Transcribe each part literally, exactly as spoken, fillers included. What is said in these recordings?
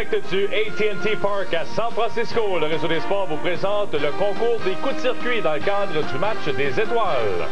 direct du A T and T Park à San Francisco, le Réseau des sports vous présente le concours des coups de circuit dans le cadre du match des étoiles.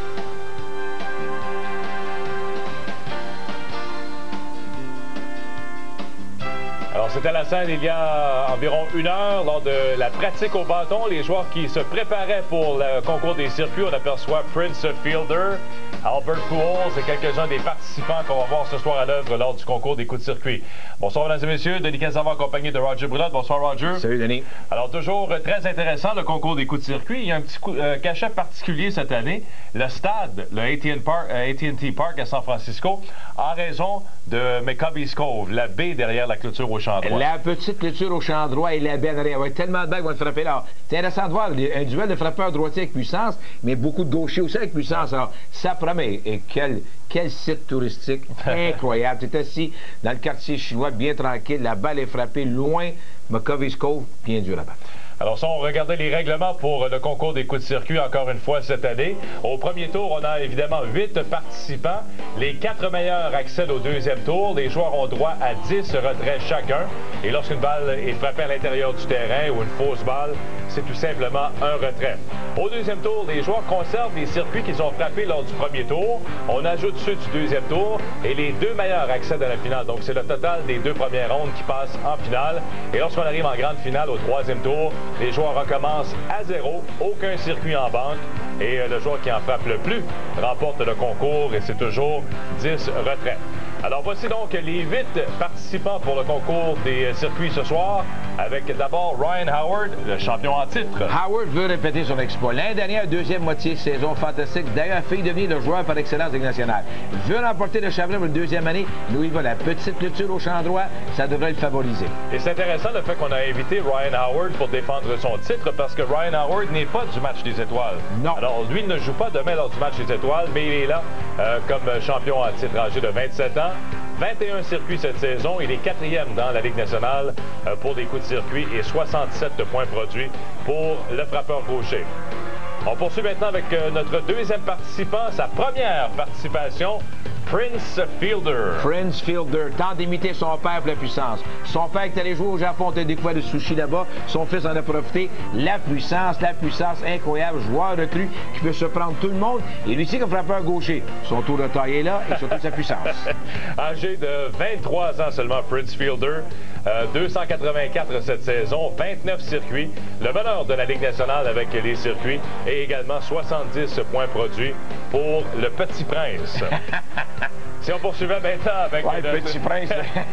Alors, c'était la scène il y a environ une heure lors de la pratique au bâton. Les joueurs qui se préparaient pour le concours des circuits, on aperçoit Prince Fielder, Albert Pujols et quelques-uns des participants qu'on va voir ce soir à l'œuvre lors du concours des coups de circuit. Bonsoir, mesdames et messieurs. Denis Casavant accompagné de Roger Brulotte. Bonsoir, Roger. Salut, Denis. Alors, toujours très intéressant, le concours des coups de circuit. Il y a un petit coup, euh, cachet particulier cette année. Le stade, le A T and T Park à San Francisco, en raison de McCovey's Cove, la baie derrière la clôture au champ droit. La petite clôture au champ droit et la baie derrière. Il y a tellement de balles qui vont te frapper là. C'est intéressant de voir un duel de frappeurs droitiers avec puissance, mais beaucoup de gauchers aussi avec puissance. Alors, ça promet. Et quel, quel site touristique incroyable. Tu es assis dans le quartier chinois, bien tranquille. La balle est frappée loin. McCovey's Cove, bien dur à battre. Alors, si on regardait les règlements pour le concours des coups de circuit, encore une fois cette année, au premier tour, on a évidemment huit participants. Les quatre meilleurs accèdent au deuxième tour. Les joueurs ont droit à dix retraits chacun. Et lorsqu'une balle est frappée à l'intérieur du terrain ou une fausse balle, c'est tout simplement un retrait. Au deuxième tour, les joueurs conservent les circuits qu'ils ont frappés lors du premier tour. On ajoute ceux du deuxième tour et les deux meilleurs accèdent à la finale. Donc, c'est le total des deux premières rondes qui passent en finale. Et lorsqu'on arrive en grande finale au troisième tour, les joueurs recommencent à zéro, aucun circuit en banque. Et le joueur qui en frappe le plus remporte le concours et c'est toujours dix retraits. Alors voici donc les huit participants pour le concours des circuits ce soir, avec d'abord Ryan Howard, le champion en titre. Howard veut répéter son exploit. L'année dernière, deuxième moitié de saison fantastique. D'ailleurs, a failli devenir le joueur par excellence de Ligue nationale. Il veut remporter le championnat pour une deuxième année. Nous, il va la petite clôture au champ droit. Ça devrait le favoriser. Et c'est intéressant le fait qu'on a invité Ryan Howard pour défendre son titre parce que Ryan Howard n'est pas du match des étoiles. Non. Alors, lui ne joue pas demain lors du match des étoiles, mais il est là euh, comme champion en titre âgé de vingt-sept ans. vingt et un circuits cette saison. Il est quatrième dans la Ligue nationale euh, pour des coups de circuit et soixante-sept points produits pour le frappeur gaucher. On poursuit maintenant avec euh, notre deuxième participant, sa première participation, Prince Fielder. Prince Fielder, tente d'imiter son père pour la puissance. Son père est allé jouer au Japon, a découvert le sushi là-bas. Son fils en a profité. La puissance, la puissance incroyable. Joueur de recru qui peut se prendre tout le monde. Et lui aussi comme frappeur gaucher. Son tour de taille est là et surtout sa puissance. Âgé de vingt-trois ans seulement, Prince Fielder. Euh, deux cent quatre-vingt-quatre cette saison, vingt-neuf circuits. Le meneur de la Ligue nationale avec les circuits et également soixante-dix points produits pour le Petit Prince. Si on poursuivait maintenant avec... Ouais, le Petit Prince.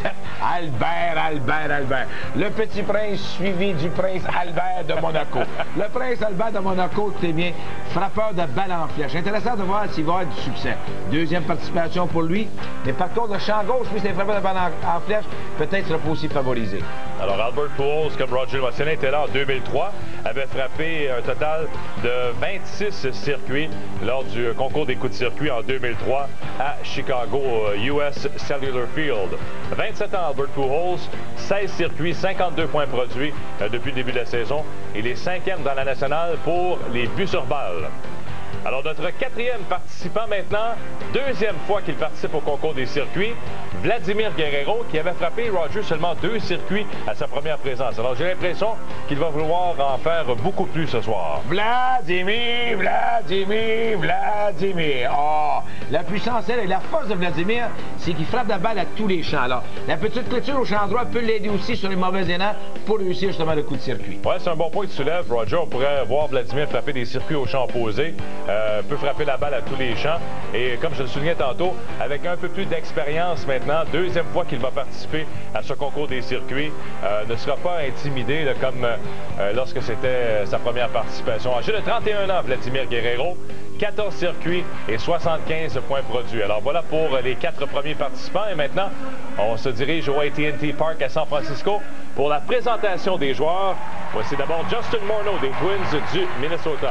Albert, Albert, Albert. Le Petit Prince suivi du Prince Albert de Monaco. Le Prince Albert de Monaco, c'est bien, frappeur de balle en flèche. Intéressant de voir s'il va avoir du succès. Deuxième participation pour lui. Mais par contre, le champ gauche, lui, c'est un frappeur de balle en, en flèche. Peut-être sera pas aussi favorisé. Alors, Albert Pujols, comme Roger le mentionnait, était là en deux mille trois. Avait frappé un total de vingt-six circuits lors du concours des coups de circuit en deux mille trois à Chicago, U S Cellular Field. vingt-sept ans, Albert Pujols, seize circuits, cinquante-deux points produits euh, depuis le début de la saison. Il est cinquième dans la nationale pour les buts sur balle. Alors, notre quatrième participant maintenant, deuxième fois qu'il participe au concours des circuits, Vladimir Guerrero, qui avait frappé Roger seulement deux circuits à sa première présence. Alors, j'ai l'impression qu'il va vouloir en faire beaucoup plus ce soir. Vladimir, Vladimir, Vladimir. Oh, la puissance, elle, et la force de Vladimir, c'est qu'il frappe la balle à tous les champs. Alors, la petite clôture au champ droit peut l'aider aussi sur les mauvais élans pour réussir justement le coup de circuit. Ouais, c'est un bon point que tu soulèves, Roger. On pourrait voir Vladimir frapper des circuits au champ opposé. Euh, peut frapper la balle à tous les champs. Et comme je le soulignais tantôt, avec un peu plus d'expérience maintenant, deuxième fois qu'il va participer à ce concours des circuits, euh, ne sera pas intimidé là, comme euh, lorsque c'était euh, sa première participation. Âgé de trente et un ans, Vladimir Guerrero, quatorze circuits et soixante-quinze points produits. Alors voilà pour les quatre premiers participants. Et maintenant, on se dirige au A T and T Park à San Francisco pour la présentation des joueurs. Voici d'abord Justin Morneau des Twins du Minnesota.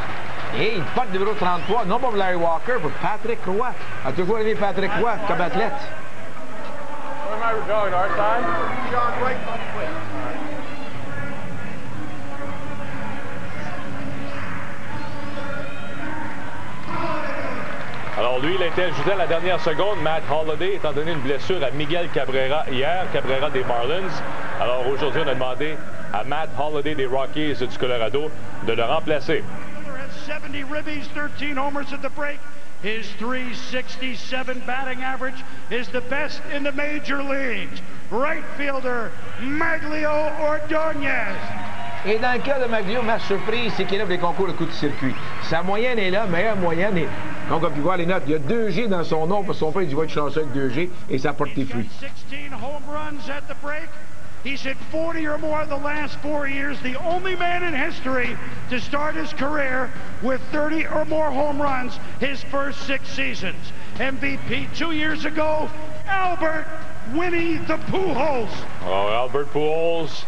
Et il porte le numéro trente-trois, non pour Larry Walker, pour Patrick Roy. A toujours aimé Patrick Roy comme athlète. Where am I going, our side? John, right on the way. Alors, Alors lui, il a été ajouté à la dernière seconde, Matt Holliday, étant donné une blessure à Miguel Cabrera hier, Cabrera des Marlins. Alors aujourd'hui, on a demandé à Matt Holliday des Rockies du Colorado de le remplacer. seventy ribbies, thirteen homers at the break. His three sixty-seven batting average is the best in the major leagues. Right fielder, Maglio Ordóñez. Et dans le cas de Maglio, ma surprise, c'est qu'il élève les concours de coups de circuit. Sa moyenne est là, meilleure moyenne. Et donc, on a pu voir les notes. Il y a deux G dans son nom, parce que son père, il dit, va être chanceux avec deux G, et ça porte des fruits. sixteen home runs at the break. He's hit forty or more the last four years. The only man in history to start his career with thirty or more home runs his first six seasons. M V P two years ago, Albert Winnie the Pujols. Oh, Albert Pujols.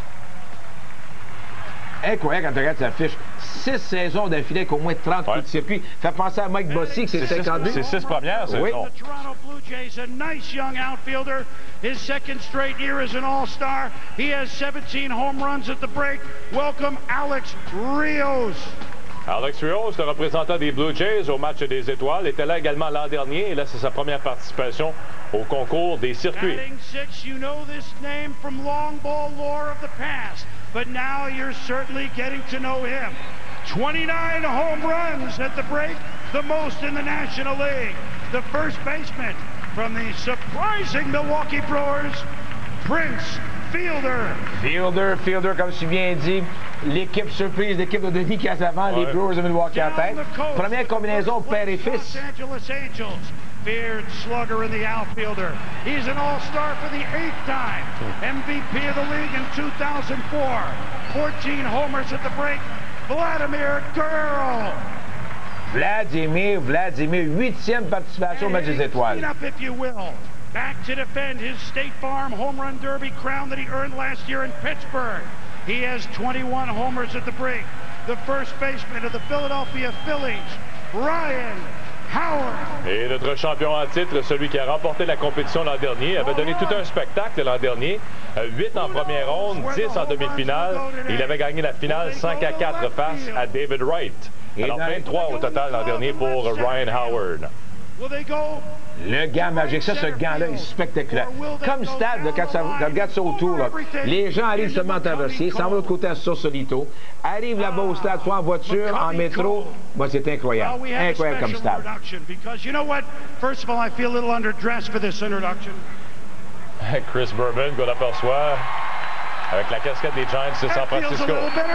Incroyable quand tu regardes sa fiche. Six saisons d'affilée avec au moins trente ouais. coups de circuit. Fait penser à Mike Bossy, que c'est cinquante-deux. C'est six premières, c'est oui. The Toronto Blue Jays, a nice young outfielder. His second straight year as an all-star. He has seventeen home runs at the break. Welcome, Alex Rios. Alex Rios, le représentant des Blue Jays au match des étoiles, était là également l'an dernier. Et là, c'est sa première participation au concours des circuits. Batting six, you know this name from long ball lore of the past. But now you're certainly getting to know him. twenty-nine home runs at the break, the most in the National League. The first baseman from the surprising Milwaukee Brewers, Prince Fielder. Fielder, Fielder, comme tu viens dit, l'équipe surprise, l'équipe de Denis Casavant, ouais. Les Brewers de Milwaukee en tête. Première combinaison père et fils. Los Angeles Angels. Feared slugger in the outfielder. He's an all-star for the eighth time. M V P of the league in two thousand four. fourteen homers at the break. Vladimir Guerrero. Vladimir, Vladimir, huitième participation au match des étoiles. Up, if you will. Back to defend his State Farm Home Run Derby crown that he earned last year in Pittsburgh. He has twenty-one homers at the break. The first baseman of the Philadelphia Phillies, Ryan Howard. Et notre champion en titre, celui qui a remporté la compétition l'an dernier, avait donné tout un spectacle l'an dernier. huit en première ronde, dix en demi-finale. Il avait gagné la finale cinq à quatre face à David Wright. Alors vingt-trois au total l'an dernier pour Ryan Howard. Le gant magique, ça, ce gant-là est spectaculaire. Comme Stade, là, quand, ça, quand tu regardes ça autour, là, les gens arrivent seulement à traverser, s'en vont de l'autre côté à Sausalito, arrivent là-bas au stade, soit en voiture, en métro. Moi, c'est incroyable. Incroyable comme stade. Chris Berman, qu'on aperçoit avec la casquette des Giants de San Francisco.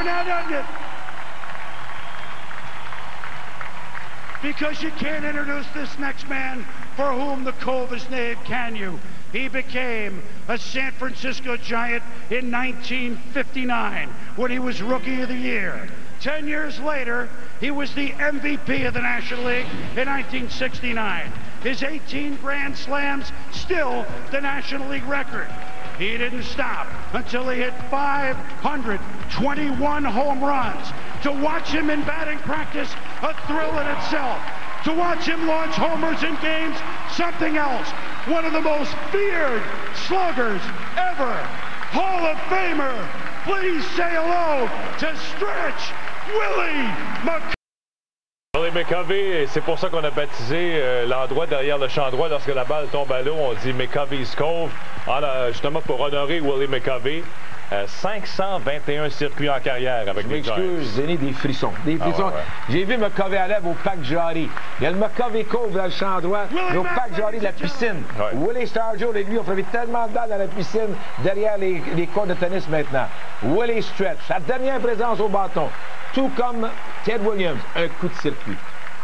Because you can't introduce this next man for whom the Cove is named, can you? He became a San Francisco Giant in nineteen fifty-nine when he was Rookie of the Year. Ten years later, he was the M V P of the National League in nineteen sixty-nine. His eighteen Grand Slams, still the National League record. He didn't stop until he hit five hundred twenty-one home runs. To watch him in batting practice, a thrill in itself. To watch him launch homers in games, something else. One of the most feared sluggers ever. Hall of Famer, please say hello to Stretch Willie McCovey. Willie McCovey, c'est pour ça qu'on a baptisé euh, l'endroit derrière le champ droit lorsque la balle tombe à l'eau, on dit McCovey's Cove, alors, justement pour honorer Willie McCovey. Euh, cinq cent vingt et un circuits en carrière avec les Giants. Je m'excuse, j'ai des frissons. Des frissons. Ah ouais, ouais. J'ai vu McCovey à l'œuvre au Parc Jarry. Il y a le McCovey Cove dans le champ droit, mais au Parc Jarry de la piscine. Ouais. Willie Stargell et lui ont fait tellement de balles dans la piscine derrière les, les cours de tennis maintenant. Willie Stretch, sa dernière présence au bâton. Tout comme Ted Williams, un coup de circuit.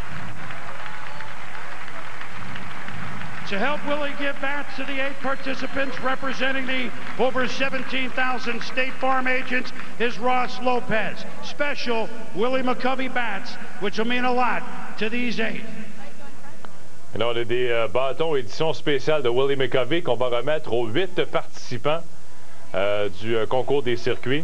To help Willie give bats to the eight participants representing the over seventeen thousand State Farm agents is Ross Lopez. Special Willie McCovey bats, which will mean a lot to these eight. Et là, on a des euh, bâtons édition spéciale de Willie McCovey qu'on va remettre aux huit participants euh, du euh, concours des circuits.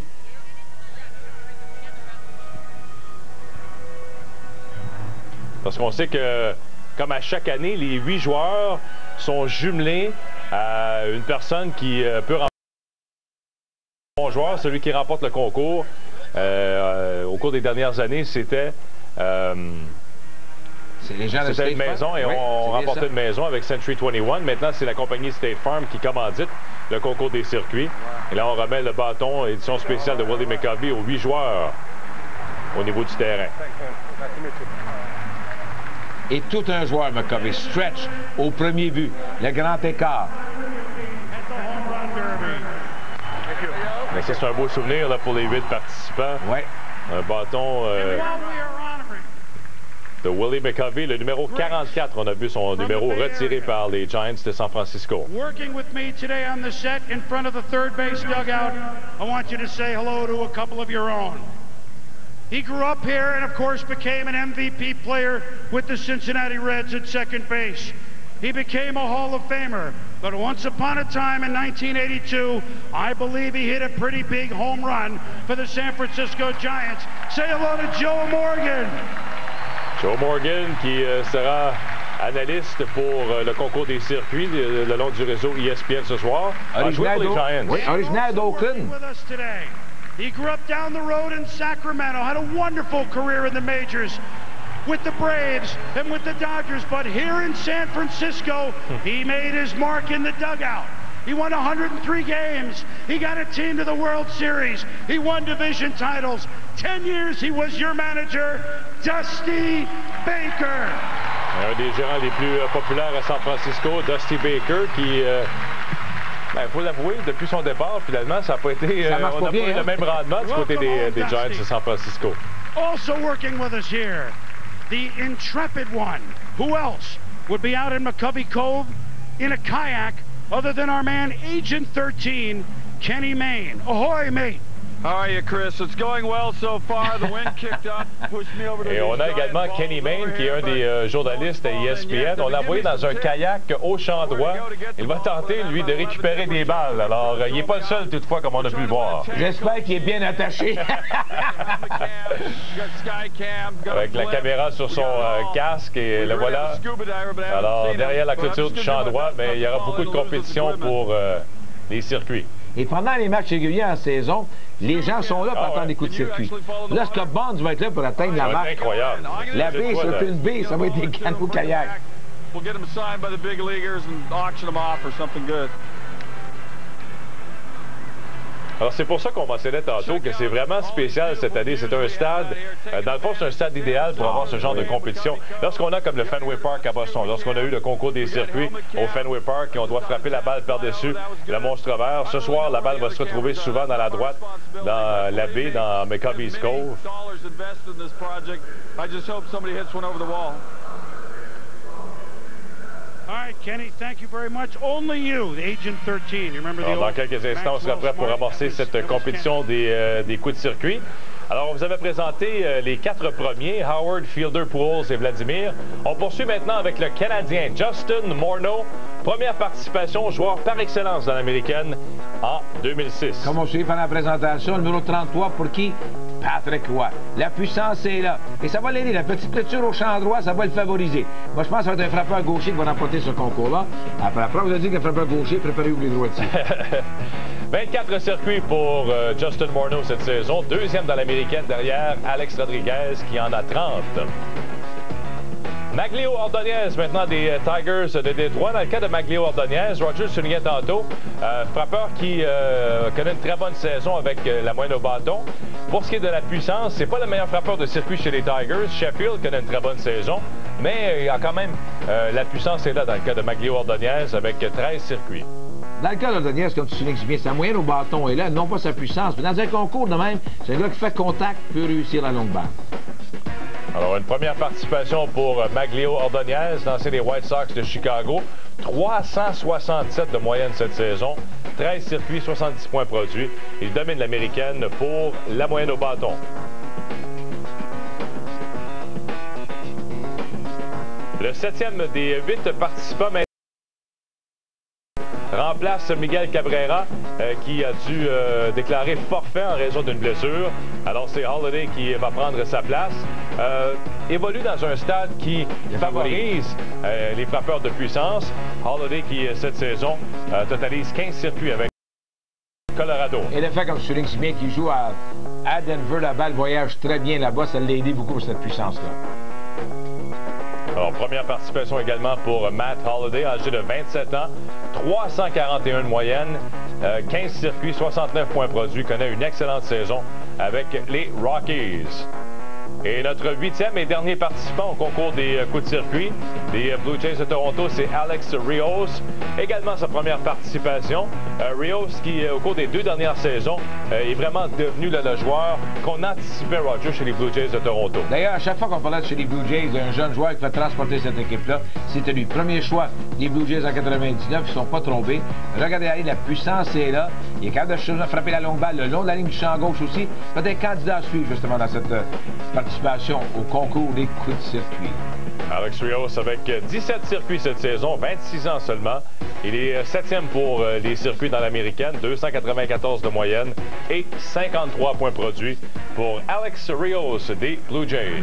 Parce qu'on sait que, comme à chaque année, les huit joueurs sont jumelés à une personne qui euh, peut remporter le bon joueur, celui qui remporte le concours. Euh, euh, au cours des dernières années, c'était euh, C'était une maison et oui, on remportait une maison avec Century vingt et un. Maintenant, c'est la compagnie State Farm qui commandite le concours des circuits. Et là, on remet le bâton, édition spéciale de Willie McCovey, aux huit joueurs au niveau du terrain. Et tout un joueur, McCovey. Stretch au premier but. Le grand écart. Mais ça, c'est un beau souvenir là, pour les huit participants. Oui. Un bâton euh, de Willie McCovey, le numéro quarante-quatre. On a vu son numéro retiré par les Giants de San Francisco. Working with me today on the set in front of the third base dugout, I want you to say hello to a couple of your own. He grew up here and, of course, became an M V P player with the Cincinnati Reds at second base. He became a Hall of Famer, but once upon a time in nineteen eighty-two, I believe he hit a pretty big home run for the San Francisco Giants. Say hello to Joe Morgan. Joe Morgan qui euh, sera analyste pour euh, le concours des circuits le, le long du réseau E S P N ce soir. Originaire oui, d'Oakland. He grew up down the road in Sacramento, had a wonderful career in the majors with the Braves and with the Dodgers, but here in San Francisco, he made his mark in the dugout. He won one hundred three games. He got a team to the World Series. He won division titles. Ten years he was your manager, Dusty Baker. Un des gérants les plus euh, populaires à San Francisco, Dusty Baker, qui... Euh... Il faut l'avouer, depuis son départ, finalement, ça n'a pas été... Ça euh, on n'a pas eu hein? le même rendement du côté des, des Giants de San Francisco. Also working with us here, the intrepid one. Who else would be out in McCovey Cove in a kayak other than our man, Agent thirteen, Kenny Mayne. Ahoy, mate! How are you, Chris? It's going well so far. The wind kicked up, pushed me over to Et on a également Kenny Mayne, qui est un des euh, journalistes à E S P N. On l'a envoyé dans un kayak au champ droit. Il va tenter, lui, de récupérer des balles. Alors, euh, il n'est pas le seul, toutefois, comme on a pu le voir. J'espère qu'il est bien attaché. Avec la caméra sur son euh, casque, et le voilà. Alors, derrière la clôture du champ droit, mais il y aura beaucoup de compétition pour euh, les circuits. Et pendant les matchs réguliers en saison, les gens sont là pour ah, attendre ouais. des coups de circuit. Là, Scott Bonds va être là pour atteindre la marque. Incroyable. La baie, c'est une baie, ça va être des canots kayak. We'll get them signed by the big leaguers and auction them off or something good. Alors, c'est pour ça qu'on mentionnait tantôt que c'est vraiment spécial cette année. C'est un stade, euh, dans le fond, c'est un stade idéal pour avoir ce genre de compétition. Lorsqu'on a comme le Fenway Park à Boston, lorsqu'on a eu le concours des circuits au Fenway Park et on doit frapper la balle par-dessus le monstre vert, ce soir, la balle va se retrouver souvent dans la droite, dans la baie, dans McCovey's Cove. All right, Kenny, thank you very much. Only you, the Agent thirteen. You remember the Alors, dans quelques instants, on sera prêt pour amorcer cette compétition des, euh, des coups de circuit. Alors, on vous avait présenté euh, les quatre premiers, Howard, Fielder, Pujols et Vladimir. On poursuit maintenant avec le Canadien Justin Morneau. Première participation, joueur par excellence dans l'américaine en deux mille six. Comme on suit pendant la présentation, numéro trente-trois pour qui? Patrick Roy. La puissance est là. Et ça va l'aider. La petite clôture au champ droit, ça va le favoriser. Moi, je pense que ça va être un frappeur gaucher qui va remporter ce concours-là. Après, après, vous avez dit qu'un frappeur gaucher, préparez-vous les droitiers. vingt-quatre circuits pour euh, Justin Morneau cette saison. Deuxième dans l'américaine derrière Alex Rodriguez qui en a trente. Maglio Ordonez, maintenant des euh, Tigers de Détroit. Dans le cas de Maglio Ordonez, Roger soulignait tantôt, euh, frappeur qui euh, connaît une très bonne saison avec euh, la moyenne au bâton. Pour ce qui est de la puissance, c'est pas le meilleur frappeur de circuit chez les Tigers. Sheffield connaît une très bonne saison, mais il y a quand même euh, la puissance est là dans le cas de Maglio Ordonez avec treize circuits. Dans le cas d'Ordonez, comme tu soulignes si bien, sa moyenne au bâton est là, non pas sa puissance. Mais dans un concours de même, c'est un gars qui fait contact, peut réussir la longue balle. Alors, une première participation pour Maglio Ordonez, l'ancien des White Sox de Chicago. trois cent soixante-sept de moyenne cette saison, treize circuits, soixante-dix points produits. Il domine l'américaine pour la moyenne au bâton. Le septième des huit participants remplace Miguel Cabrera euh, qui a dû euh, déclarer forfait en raison d'une blessure. Alors c'est Holiday qui va prendre sa place. Euh, évolue dans un stade qui favorise euh, les frappeurs de puissance. Holiday qui cette saison euh, totalise quinze circuits avec Colorado. Et le fait, comme je souligne si bien, qu'il joue à, à Denver, la balle voyage très bien là-bas, ça l'a aidé beaucoup pour cette puissance-là. Alors, première participation également pour Matt Holliday, âgé de vingt-sept ans, trois cent quarante et un de moyenne, euh, quinze circuits, soixante-neuf points produits, connaît une excellente saison avec les Rockies. Et notre huitième et dernier participant au concours des euh, coups de circuit des euh, Blue Jays de Toronto, c'est Alex Rios. Également sa première participation. Euh, Rios qui, euh, au cours des deux dernières saisons, euh, est vraiment devenu le, le joueur qu'on anticipait, Roger, chez les Blue Jays de Toronto. D'ailleurs, à chaque fois qu'on parlait de chez les Blue Jays, un jeune joueur qui fait transporter cette équipe-là, c'était lui. Premier choix des Blue Jays en quatre-vingt-dix-neuf, ils ne sont pas trompés. Regardez aller, la puissance est là. Il est capable de frapper la longue balle le long de la ligne du champ gauche aussi. Peut-être candidat à suivre justement dans cette euh, participation au concours des coups de circuit. Alex Rios avec dix-sept circuits cette saison, vingt-six ans seulement. Il est septième pour euh, les circuits dans l'américaine, deux cent quatre-vingt-quatorze de moyenne et cinquante-trois points produits pour Alex Rios des Blue Jays.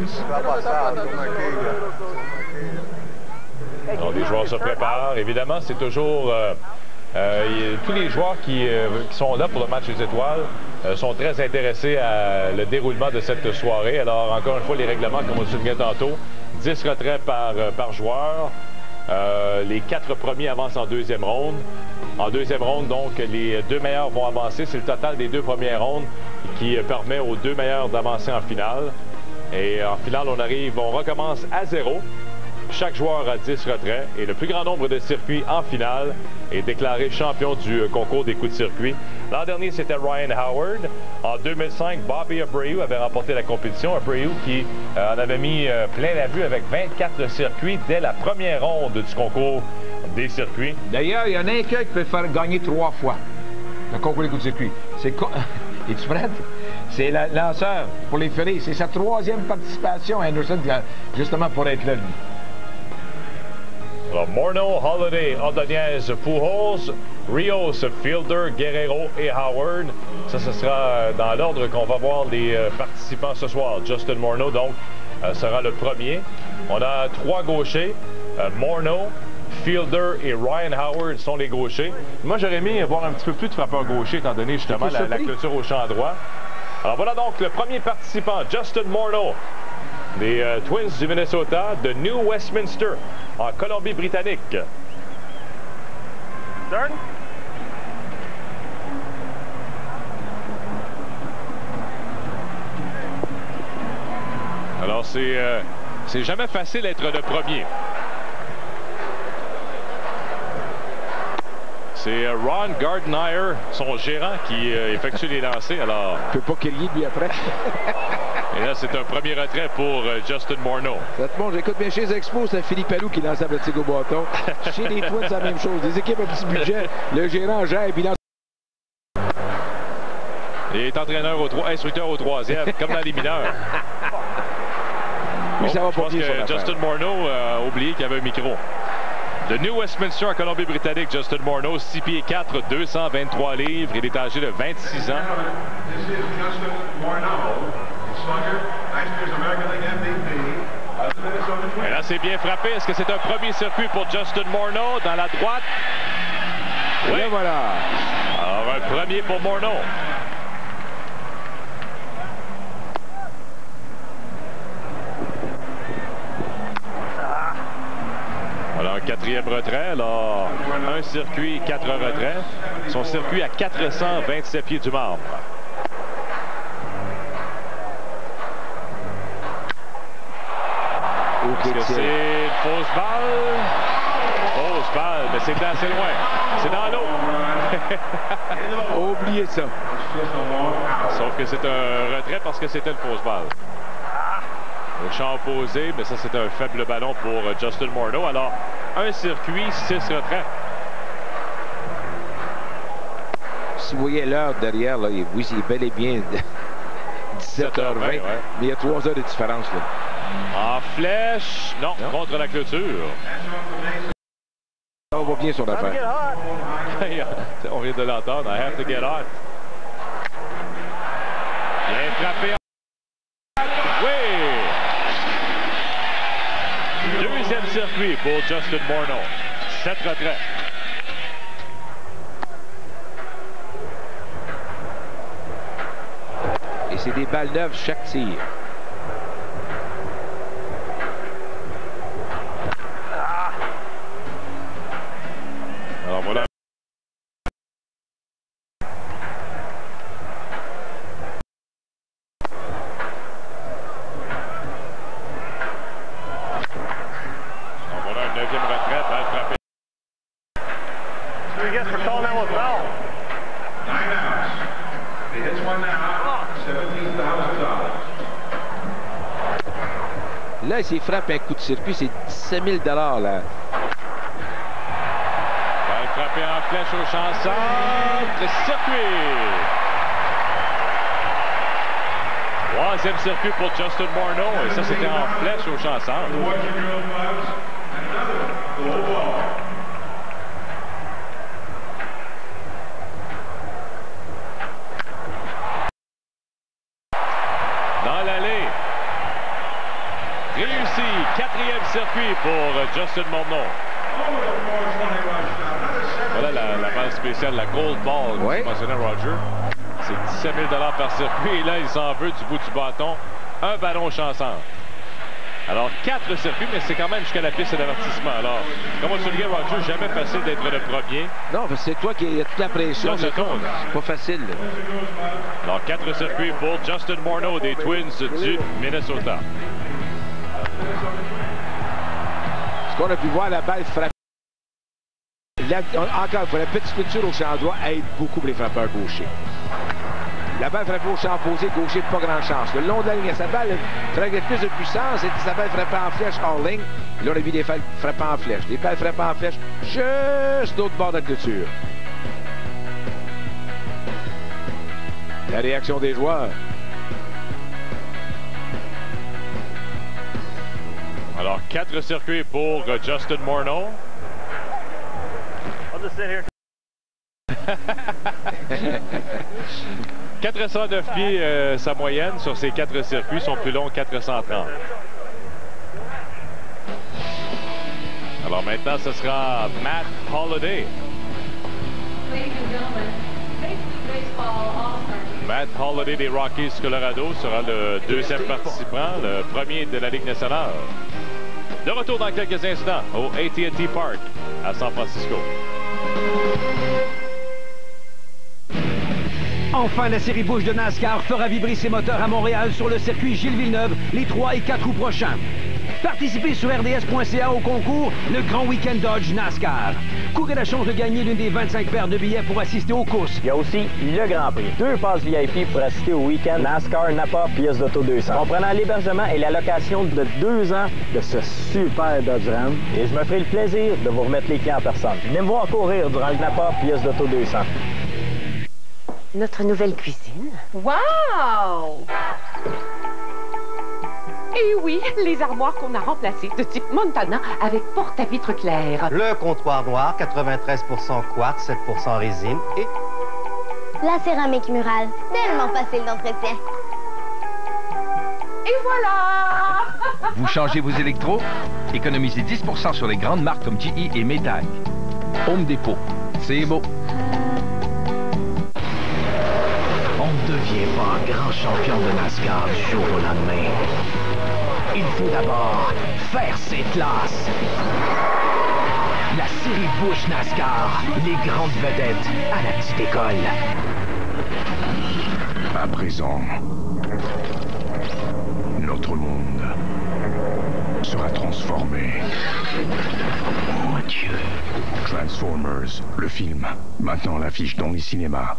Alors, les joueurs se préparent. Évidemment, c'est toujours... Euh, Euh, tous les joueurs qui, euh, qui sont là pour le match des étoiles euh, sont très intéressés à le déroulement de cette soirée. Alors, encore une fois, les règlements, comme on le soulignait tantôt, dix retraits par, euh, par joueur. Euh, les quatre premiers avancent en deuxième ronde. En deuxième ronde, donc, les deux meilleurs vont avancer. C'est le total des deux premières rondes qui euh, permet aux deux meilleurs d'avancer en finale. Et en finale, on arrive, on recommence à zéro. Chaque joueur a dix retraits et le plus grand nombre de circuits en finale est déclaré champion du concours des coups de circuit. L'an dernier, c'était Ryan Howard. En deux mille cinq, Bobby Abreu avait remporté la compétition. Abreu qui euh, en avait mis euh, plein la vue avec vingt-quatre circuits dès la première ronde du concours des circuits. D'ailleurs, il y en a un qui peut faire gagner trois fois le concours des coups de circuit. C'est quoi? Es-tu prêt? C'est le lanceur pour les ferrés. C'est sa troisième participation à Anderson, justement pour être là, lui. Alors, Morneau, Holliday, Ordonez, Pujols, Rios, Fielder, Guerrero et Howard. Ça, ce sera dans l'ordre qu'on va voir les euh, participants ce soir. Justin Morneau, donc, euh, sera le premier. On a trois gauchers. Euh, Morneau, Fielder et Ryan Howard sont les gauchers. Moi, j'aurais aimé voir un petit peu plus de frappeurs gauchers, étant donné justement la, la clôture au champ droit. Alors, voilà donc le premier participant, Justin Morneau, des euh, Twins du Minnesota, de New Westminster, en Colombie-Britannique. Alors, c'est euh, c'est jamais facile d'être le premier. C'est Ron Gardenhire, son gérant, qui euh, effectue les lancers. Alors, il ne peut pas crier lui après. Et là, c'est un premier retrait pour euh, Justin Morneau. Ça te montre, j'écoute bien chez les Expos, c'est Philippe Allou qui lance la petite au bâton. Chez les Twins, c'est la même chose. Des équipes à petit budget, le gérant gère et puis lance. Il est entraîneur au trois, instructeur au troisième, comme dans les mineurs. Oui, bon, ça va je pense que Justin Morneau a oublié qu'il y avait un micro. De New Westminster en Colombie-Britannique, Justin Morneau, six pieds quatre, deux cent vingt-trois livres. Il est âgé de vingt-six ans. Et là, c'est bien frappé. Est-ce que c'est un premier circuit pour Justin Morneau dans la droite? Oui, et voilà. Alors, un premier pour Morneau. Alors, un quatrième retrait. Alors, un circuit, quatre retraits. Son circuit à quatre cent vingt-sept pieds du marbre. Est-ce que c'est une fausse balle? Fausse balle, mais c'est assez loin. C'est dans l'eau. Oubliez ça. Sauf que c'est un retrait parce que c'était une fausse balle. Au champ opposé, mais ça, c'est un faible ballon pour Justin Morneau. Alors, un circuit, six retraits. Si vous voyez l'heure derrière, là, oui, c'est bel et bien dix-sept heures vingt, ouais. Mais il y a trois heures de différence, là. En flèche, non, non, contre la clôture. On va bien son affaire. On vient de l'entendre. I have to get hot. Bien frappé. Oui! Deuxième circuit pour Justin Morneau. Sept retraits. Et c'est des balles neuves chaque tir. Là, s'il frappe un coup de circuit, c'est dix-sept mille dollars là. Va frapper en flèche au champ centre. Circuit. Troisième circuit pour Justin Morneau. Et ça, c'était en flèche au champ centre. Dans l'allée. Réussi. Quatrième circuit pour Justin Morneau. Voilà la, la balle spéciale, la Gold Ball, comme oui. mentionnait Roger. C'est dix-sept mille dollars par circuit. Et là, il s'en veut du bout du bâton. Un ballon chanceur. Alors, quatre circuits, mais c'est quand même jusqu'à la piste d'avertissement. Alors, comme on se le dit, Roger, jamais facile d'être le premier. Non, c'est toi qui as toute la pression. C'est pas facile. Là. Alors, quatre circuits pour Justin Morneau des Twins du Minnesota. Ce qu'on a pu voir, la balle frappe. La, encore une fois, la petite clôture au champ droit aide beaucoup pour les frappeurs gauchers. La balle frappée au champ opposé, gaucher, pas grand chance. Le long de la ligne, sa balle ferait plus de puissance et sa balle frappée en flèche hors ligne. Là, on a vu des balles frappées en flèche. Des balles frappées en flèche juste l'autre bord de la clôture. La réaction des joueurs. Alors, quatre circuits pour Justin Morneau. quatre cent neuf pieds, euh, sa moyenne sur ces quatre circuits, sont plus longs quatre cent trente. Alors maintenant, ce sera Matt Holliday. Matt Holliday des Rockies Colorado sera le deuxième participant, le premier de la Ligue nationale. De retour dans quelques instants au A T and T Park à San Francisco. Enfin, la série Busch de NASCAR fera vibrer ses moteurs à Montréal sur le circuit Gilles Villeneuve les trois et quatre août prochains. Participez sur R D S point C A au concours Le Grand Week-end Dodge NASCAR. Courez la chance de gagner l'une des vingt-cinq paires de billets pour assister aux courses. Il y a aussi le Grand Prix. Deux passes V I P pour assister au week-end NASCAR Napa Pièce d'Auto deux cents. Comprenant l'hébergement et la location de deux ans de ce super Dodge Ram. Et je me ferai le plaisir de vous remettre les clés en personne. Venez me voir courir durant le Napa Pièce d'Auto deux cents. Notre nouvelle cuisine. Wow! Et oui, les armoires qu'on a remplacées de type Montana avec porte à vitre claire. Le comptoir noir, quatre-vingt-treize pour cent quartz, sept pour cent résine et... La céramique murale, tellement facile d'entretien. Et voilà! Vous changez vos électros? Économisez dix pour cent sur les grandes marques comme G E et Maytag. Home Depot, c'est beau. On ne devient pas un grand champion de NASCAR du jour au lendemain. Il faut d'abord faire ses classes. La série Busch NASCAR, les grandes vedettes à la petite école. À présent, notre monde sera transformé. Mon Dieu. Transformers, le film, maintenant à l'affiche dans les cinémas.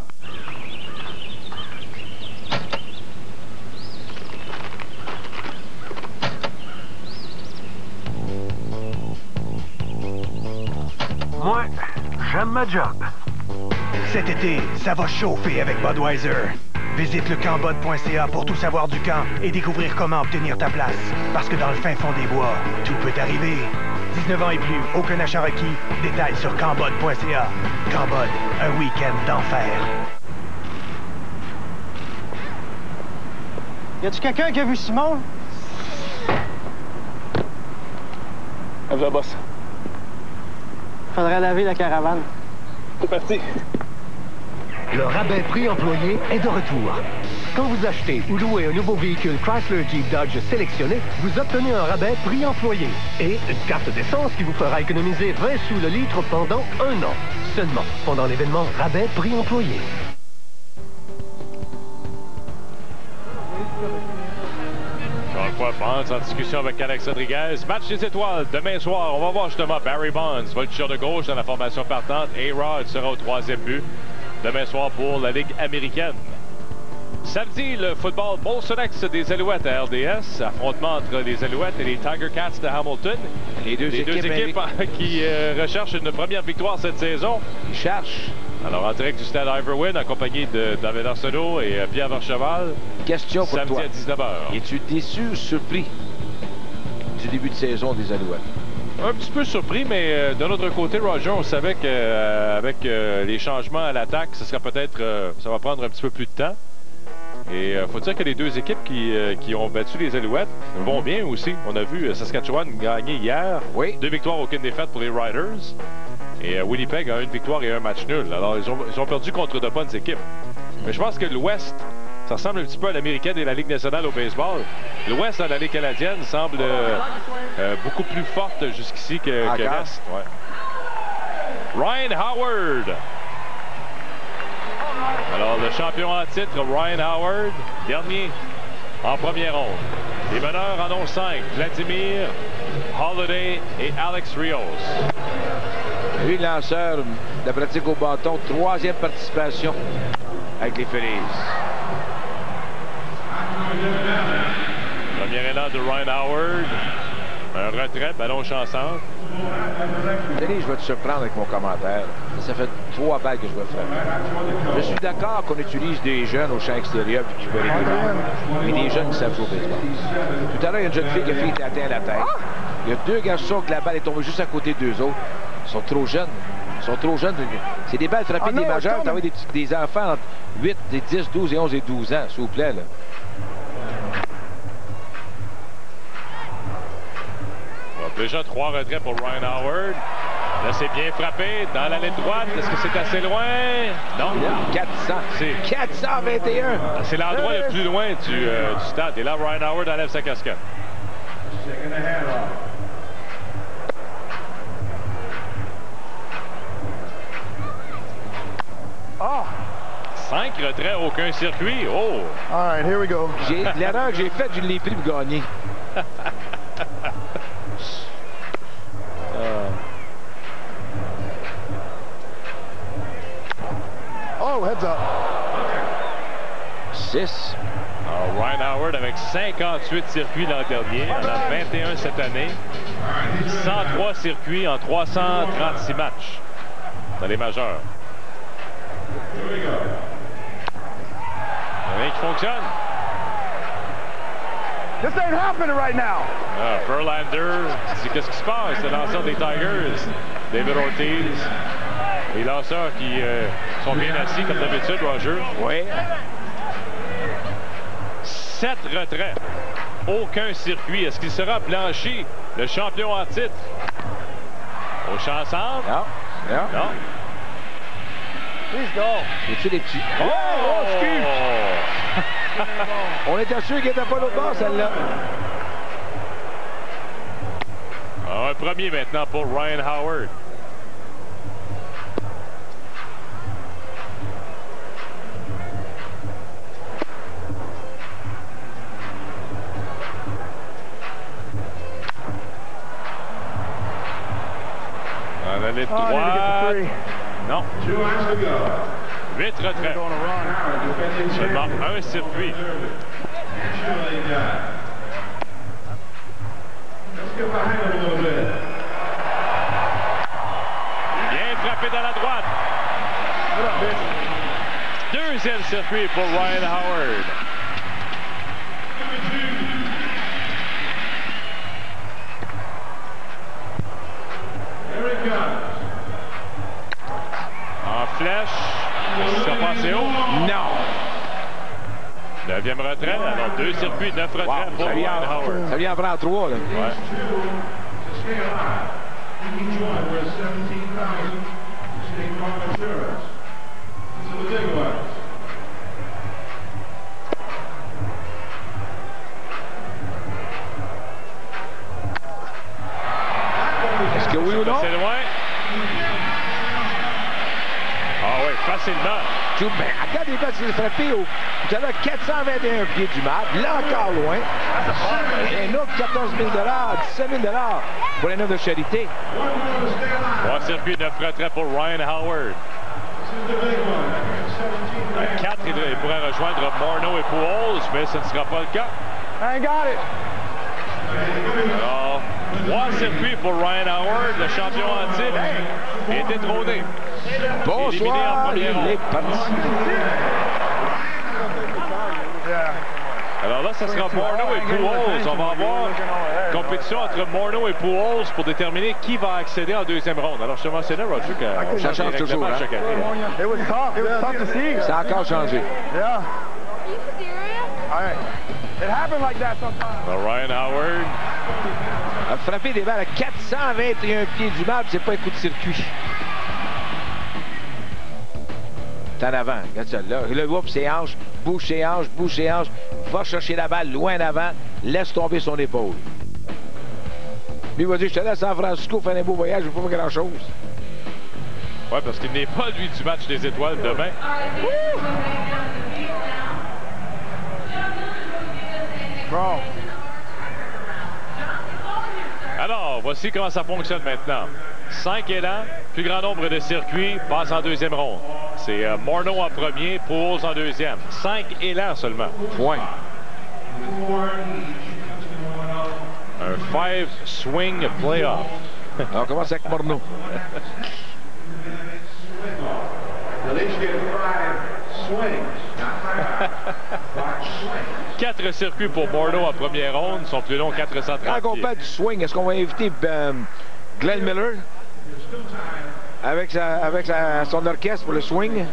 Moi, j'aime ma job. Cet été, ça va chauffer avec Budweiser. Visite le camp bud point C A pour tout savoir du camp et découvrir comment obtenir ta place. Parce que dans le fin fond des bois, tout peut arriver. dix-neuf ans et plus, aucun achat requis. Détails sur camp bud point C A. Camp Bud, un week-end d'enfer. Y a-tu quelqu'un qui a vu Simon? À la bosse. Faudrait laver la caravane. C'est parti. Le rabais prix employé est de retour. Quand vous achetez ou louez un nouveau véhicule Chrysler Jeep Dodge sélectionné, vous obtenez un rabais prix employé et une carte d'essence qui vous fera économiser vingt sous le litre pendant un an. Seulement pendant l'événement rabais prix employé. Jean-Claude Bonds en discussion avec Alex Rodriguez. Match des étoiles demain soir. On va voir justement Barry Bonds, voltigeur de gauche dans la formation partante. A-Rod sera au troisième but demain soir pour la Ligue américaine. Samedi, le football Molsonex des Alouettes à R D S. Affrontement entre les Alouettes et les Tiger Cats de Hamilton. Les deux les équipes, deux équipes qui euh, recherchent une première victoire cette saison. Ils cherchent. Alors, en direct du stade Iverwin, accompagné de David Arsenault et euh, Pierre Vercheval. Question pour samedi toi. à dix-neuf heures. Es-tu déçu ou surpris du début de saison des Alouettes? Un petit peu surpris, mais euh, de l'autre côté, Roger, on savait qu'avec euh, euh, les changements à l'attaque, ce sera peut-être, euh, ça va prendre un petit peu plus de temps. Et il euh, faut dire que les deux équipes qui, euh, qui ont battu les Alouettes mm-hmm. vont bien aussi. On a vu euh, Saskatchewan gagner hier. Oui. Deux victoires, aucune défaite pour les Riders. Et euh, Winnipeg a une victoire et un match nul. Alors, ils ont, ils ont perdu contre de bonnes équipes. Mais je pense que l'Ouest, ça ressemble un petit peu à l'américaine et la Ligue nationale au baseball. L'Ouest dans la Ligue canadienne semble euh, euh, beaucoup plus forte jusqu'ici que, ah, que l'Est. Ouais. Ryan Howard. Alors, le champion en titre, Ryan Howard, dernier en première ronde. Les meneurs en ont cinq. Vladimir, Holiday et Alex Rios. Lui, lanceur de la pratique au bâton, troisième participation avec les Phillies. Premier élan de Ryan Howard. Un retrait, ballon chanceur. Denis, je vais te surprendre avec mon commentaire. Ça fait trois balles que je vais faire. Je suis d'accord qu'on utilise des jeunes au champ extérieur qui peuvent être mais des jeunes qui savent jouer au baseball. Tout à l'heure, il y a une jeune fille qui a fait atteindre la tête. Il y a deux garçons que la balle est tombée juste à côté d'eux autres. Ils sont trop jeunes. Ils sont trop jeunes. C'est des balles frappées des majeurs. T'as des, des enfants entre huit, dix, douze et onze et douze ans, s'il vous plaît. Là. Déjà trois retraits pour Ryan Howard. Là, c'est bien frappé dans la ligne droite. Est-ce que c'est assez loin? Non. quatre cents. quatre cent vingt et un. C'est l'endroit le plus loin du, euh, du stade. Et là, Ryan Howard enlève sa casquette. Oh. Cinq retraits, aucun circuit. Oh! All right, here we go. L'erreur que j'ai faite, je l'ai pris pour gagner. Oh, heads up. six. Alors, Ryan Howard avec cinquante-huit circuits l'an dernier. On a vingt et un cette année. cent trois circuits en trois cent trente-six matchs dans les majeurs. Rien qui fonctionne. This ain't happening right now. Ah, Verlander, qu'est-ce qui se passe? Le lanceur des Tigers, David Ortiz. Les lanceurs qui euh, sont bien assis comme d'habitude, Roger. Oui. Sept retraits. Aucun circuit. Est-ce qu'il sera blanchi, le champion en titre? Au champ ensemble? Non. Non. Non. Please go. Y a-tu des petits... Oh, oh excuse! On était sûr qu'il n'était pas l'autre bord, celle-là. Un premier maintenant pour Ryan Howard. Dans la ligne droite. Non. Huit retraits. Seulement un circuit. Bien frappé dans la droite. Deuxième circuit pour Ryan Howard. En flèche. Est-ce que ça passe haut? Non. Neuvième retrait. Alors deux circuits, neuf retraits Wow, pour ça vient, Ryan Howard. Ça vient en prendre trois, là. Ouais. Est-ce que oui ou non? C'est loin. Ah oui, facilement. Ben, regarde les balles, c'est frappé au... Tout à l'heure, quatre cent vingt et un pieds du mat. Là encore loin. Un autre quatorze mille dollars, dix-sept mille dollars pour les œuvres de charité. Trois circuits, neuf retraits pour Ryan Howard. À quatre, il pourrait rejoindre Morneau et Pujols, mais ce ne sera pas le cas. I got it. Alors, trois circuits pour Ryan Howard, le champion en titre, est détrôné. Bonsoir, il est parti. Alors là, ça sera Morneau et Pujols. On va avoir une compétition entre Morneau et Pujols pour déterminer qui va accéder en deuxième ronde. Alors, je te mentionnais, Roger, que ça change toujours, hein? chaque année. It was tough. It was tough to see. Ça a encore changé. Yeah. All right. It happened like that sometimes. Alors, Ryan Howard a frappé des balles à quatre cent vingt et un pieds du map, c'est pas un coup de circuit. C'est en avant, regarde ça, là. Le whoop, ses hanches, bouge ses hanches, bouge ses hanches, va chercher la balle loin en avant, laisse tomber son épaule. Lui, il va dire, je te laisse à San Francisco, fais un beau voyage, je ne veux pas grand-chose. Oui, parce qu'il n'est pas, lui, du match des étoiles demain. Bro. Alors, voici comment ça fonctionne maintenant. Cinq élans, plus grand nombre de circuits, passe en deuxième ronde. C'est euh, Morneau en premier, Pujols en deuxième. Cinq élans seulement. Point. Un five swing playoff. On commence avec Morneau. Quatre circuits pour Morneau en première ronde, son plus long quatre cent trente. Quand on parle du swing, est-ce qu'on va inviter ben, Glenn Miller avec, sa, avec sa, son orchestre pour le swing?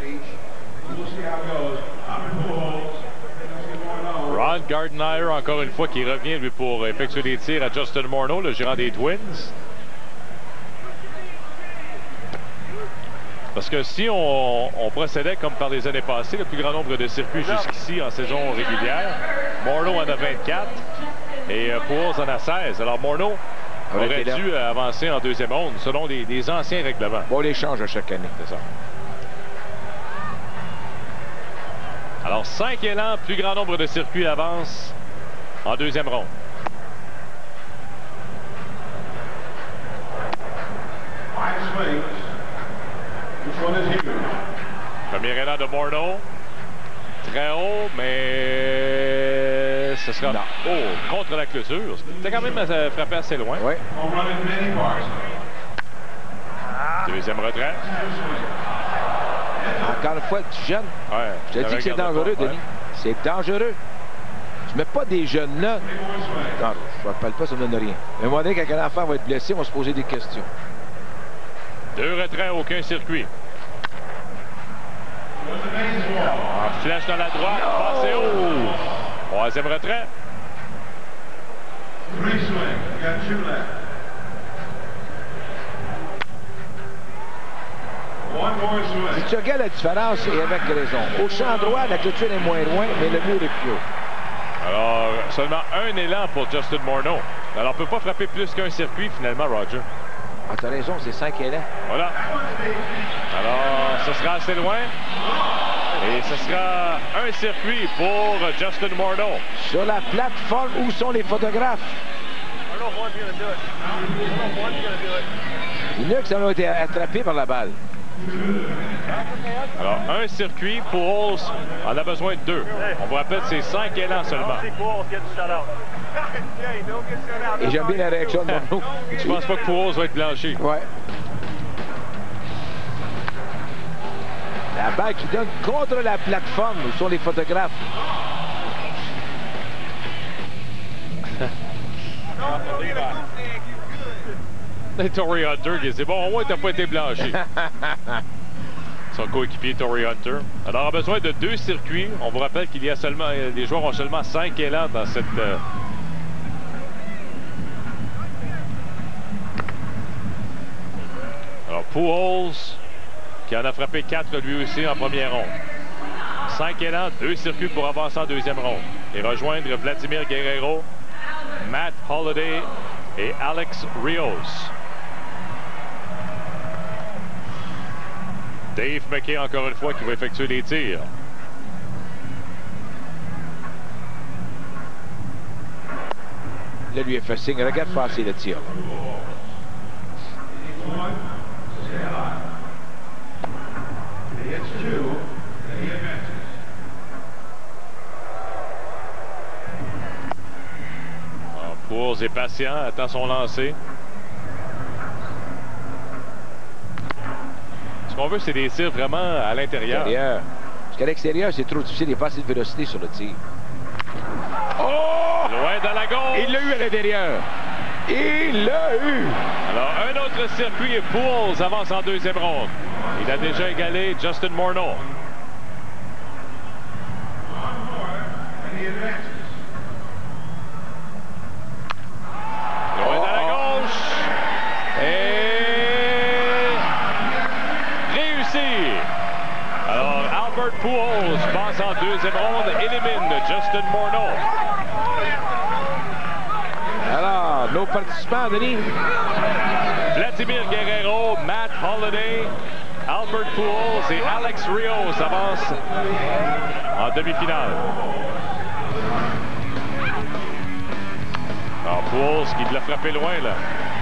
Ron Gardenhire, encore une fois, qui revient lui pour effectuer des tirs à Justin Morneau, le gérant des Twins. Parce que si on, on procédait comme par les années passées, le plus grand nombre de circuits jusqu'ici en saison régulière, Morneau en a vingt-quatre et euh, Pujols en a seize. Alors Morneau aurait dû avancer en deuxième ronde selon les, les anciens règlements. Bon, on les change à chaque année. C'est ça. Alors cinq élans, plus grand nombre de circuits avancent en deuxième ronde. Premier élan de Morneau. Très haut, mais ce sera non. Oh, contre la clôture. C'était quand même frappé assez loin. Oui. Deuxième retrait. Encore une fois, tu jeune. Ouais, je te dis que c'est dangereux, Denis. Ouais. C'est dangereux. Tu mets pas des jeunes là. Non, je ne parle pas, ça ne donne rien. Mais à un moment donné, quand un enfant va être blessé, on va se poser des questions. Deux retraits, aucun circuit. En flèche dans la droite, passé haut. Troisième retrait. Si tu regardes la différence, et avec raison. Au champ droit, la clôture est moins loin, mais le mur est plus haut. Alors, seulement un élan pour Justin Morneau. Alors, on ne peut pas frapper plus qu'un circuit, finalement, Roger. Ah, t'as raison, c'est cinq élans. Voilà. Alors, ce sera assez loin. Et ce sera un circuit pour Justin Morneau. Sur la plateforme, où sont les photographes? Il y en a qui ont été attrapés par la balle. Alors, un circuit, Pujols en a besoin de deux. On vous rappelle, c'est cinq élans seulement. Et j'aime bien la réaction de Morneau. Je pense pas que Pujols va être blanchi. Ouais. La balle qui donne contre la plateforme où sont les photographes. Torrey Hunter, c'est bon, au moins t'as pas été blanchi. Son coéquipier Torrey Hunter. Alors, on a besoin de deux circuits. On vous rappelle qu'il y a seulement, les joueurs ont seulement cinq élans dans cette. Euh... Alors, Pujols, qui en a frappé quatre lui aussi en première ronde. Cinq élans, deux circuits pour avancer en deuxième ronde. Et rejoindre Vladimir Guerrero, Matt Holliday et Alex Rios. Dave McKay, encore une fois, qui va effectuer les tirs. Là, lui, il fait signe. Regarde passer le tir. Pujols est patient, attend son lancer. Ce qu'on veut, c'est des tirs vraiment à l'intérieur. Parce qu'à l'extérieur, c'est trop difficile. Il n'y a pas assez de vélocité sur le tir. Oh! Loin dans la gauche. Il l'a eu à l'intérieur. Il l'a eu. Alors, un autre circuit et Pujols avance en deuxième ronde. Il a déjà égalé Justin Morneau. Loin dans la gauche. Et réussi. Alors, Albert Pujols passe en deuxième ronde, élimine Justin Morneau. Alors, nos participants, Denis. Vladimir Guerrero, Matt Holliday, Albert Pujols et Alex Rios avancent en demi-finale. Alors, Pujols qui l'a frappé loin, là.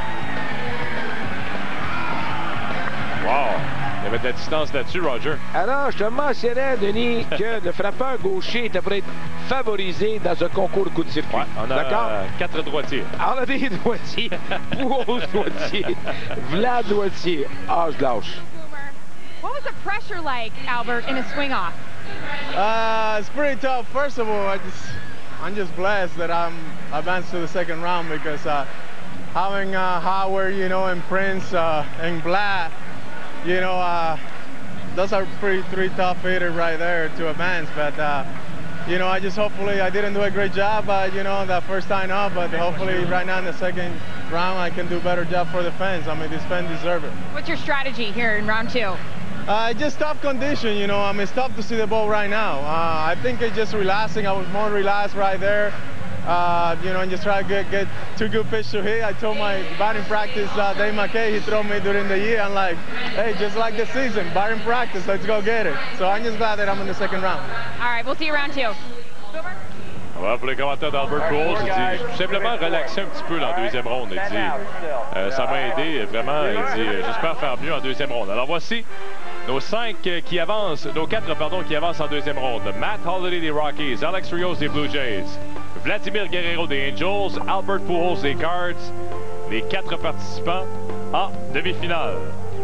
Wow! Il y avait de la distance là-dessus, Roger. Alors, je te mentionnais, Denis, que le frappeur gaucher était prêt être favorisé dans un concours de coups de circuit. Ouais, on a euh, quatre droitiers. On a des droitiers. Pujols droitier. Vlad droitier. Ah, je lâche. What was the pressure like, Albert, in a swing-off? Uh, it's pretty tough. First of all, I just, I'm just blessed that I'm advanced to the second round because uh, having uh, Howard, you know, and Prince uh, and Vlad, you know, uh, those are pretty three tough hitters right there to advance. But uh, you know, I just hopefully I didn't do a great job, uh, you know, that first time up. But hopefully, right now in the second round, I can do a better job for the fans. I mean, these fans deserve it. What's your strategy here in round two? Uh, just tough condition, you know. I mean, it's tough to see the ball right now. Uh, I think it's just relaxing. I was more relaxed right there. Uh, you know, and just try to get, get two good pitches to hit. I told my batting practice, uh, Dave McKay, he threw me during the year. I'm like, hey, just like the season, batting practice, let's go get it. So I'm just glad that I'm in the second round. All right, we'll see you round two. Boomer? Voilà, pour les commentaires d'Albert Pujols, il dit tout simplement relaxer un petit peu dans la deuxième ronde. Il dit euh, ça m'a aidé vraiment. Il dit j'espère faire mieux en deuxième ronde. Alors voici nos cinq qui avancent, nos quatre pardon qui avancent en deuxième ronde. Matt Holliday des Rockies, Alex Rios des Blue Jays, Vladimir Guerrero des Angels, Albert Pujols des Cards, les quatre participants en demi-finale.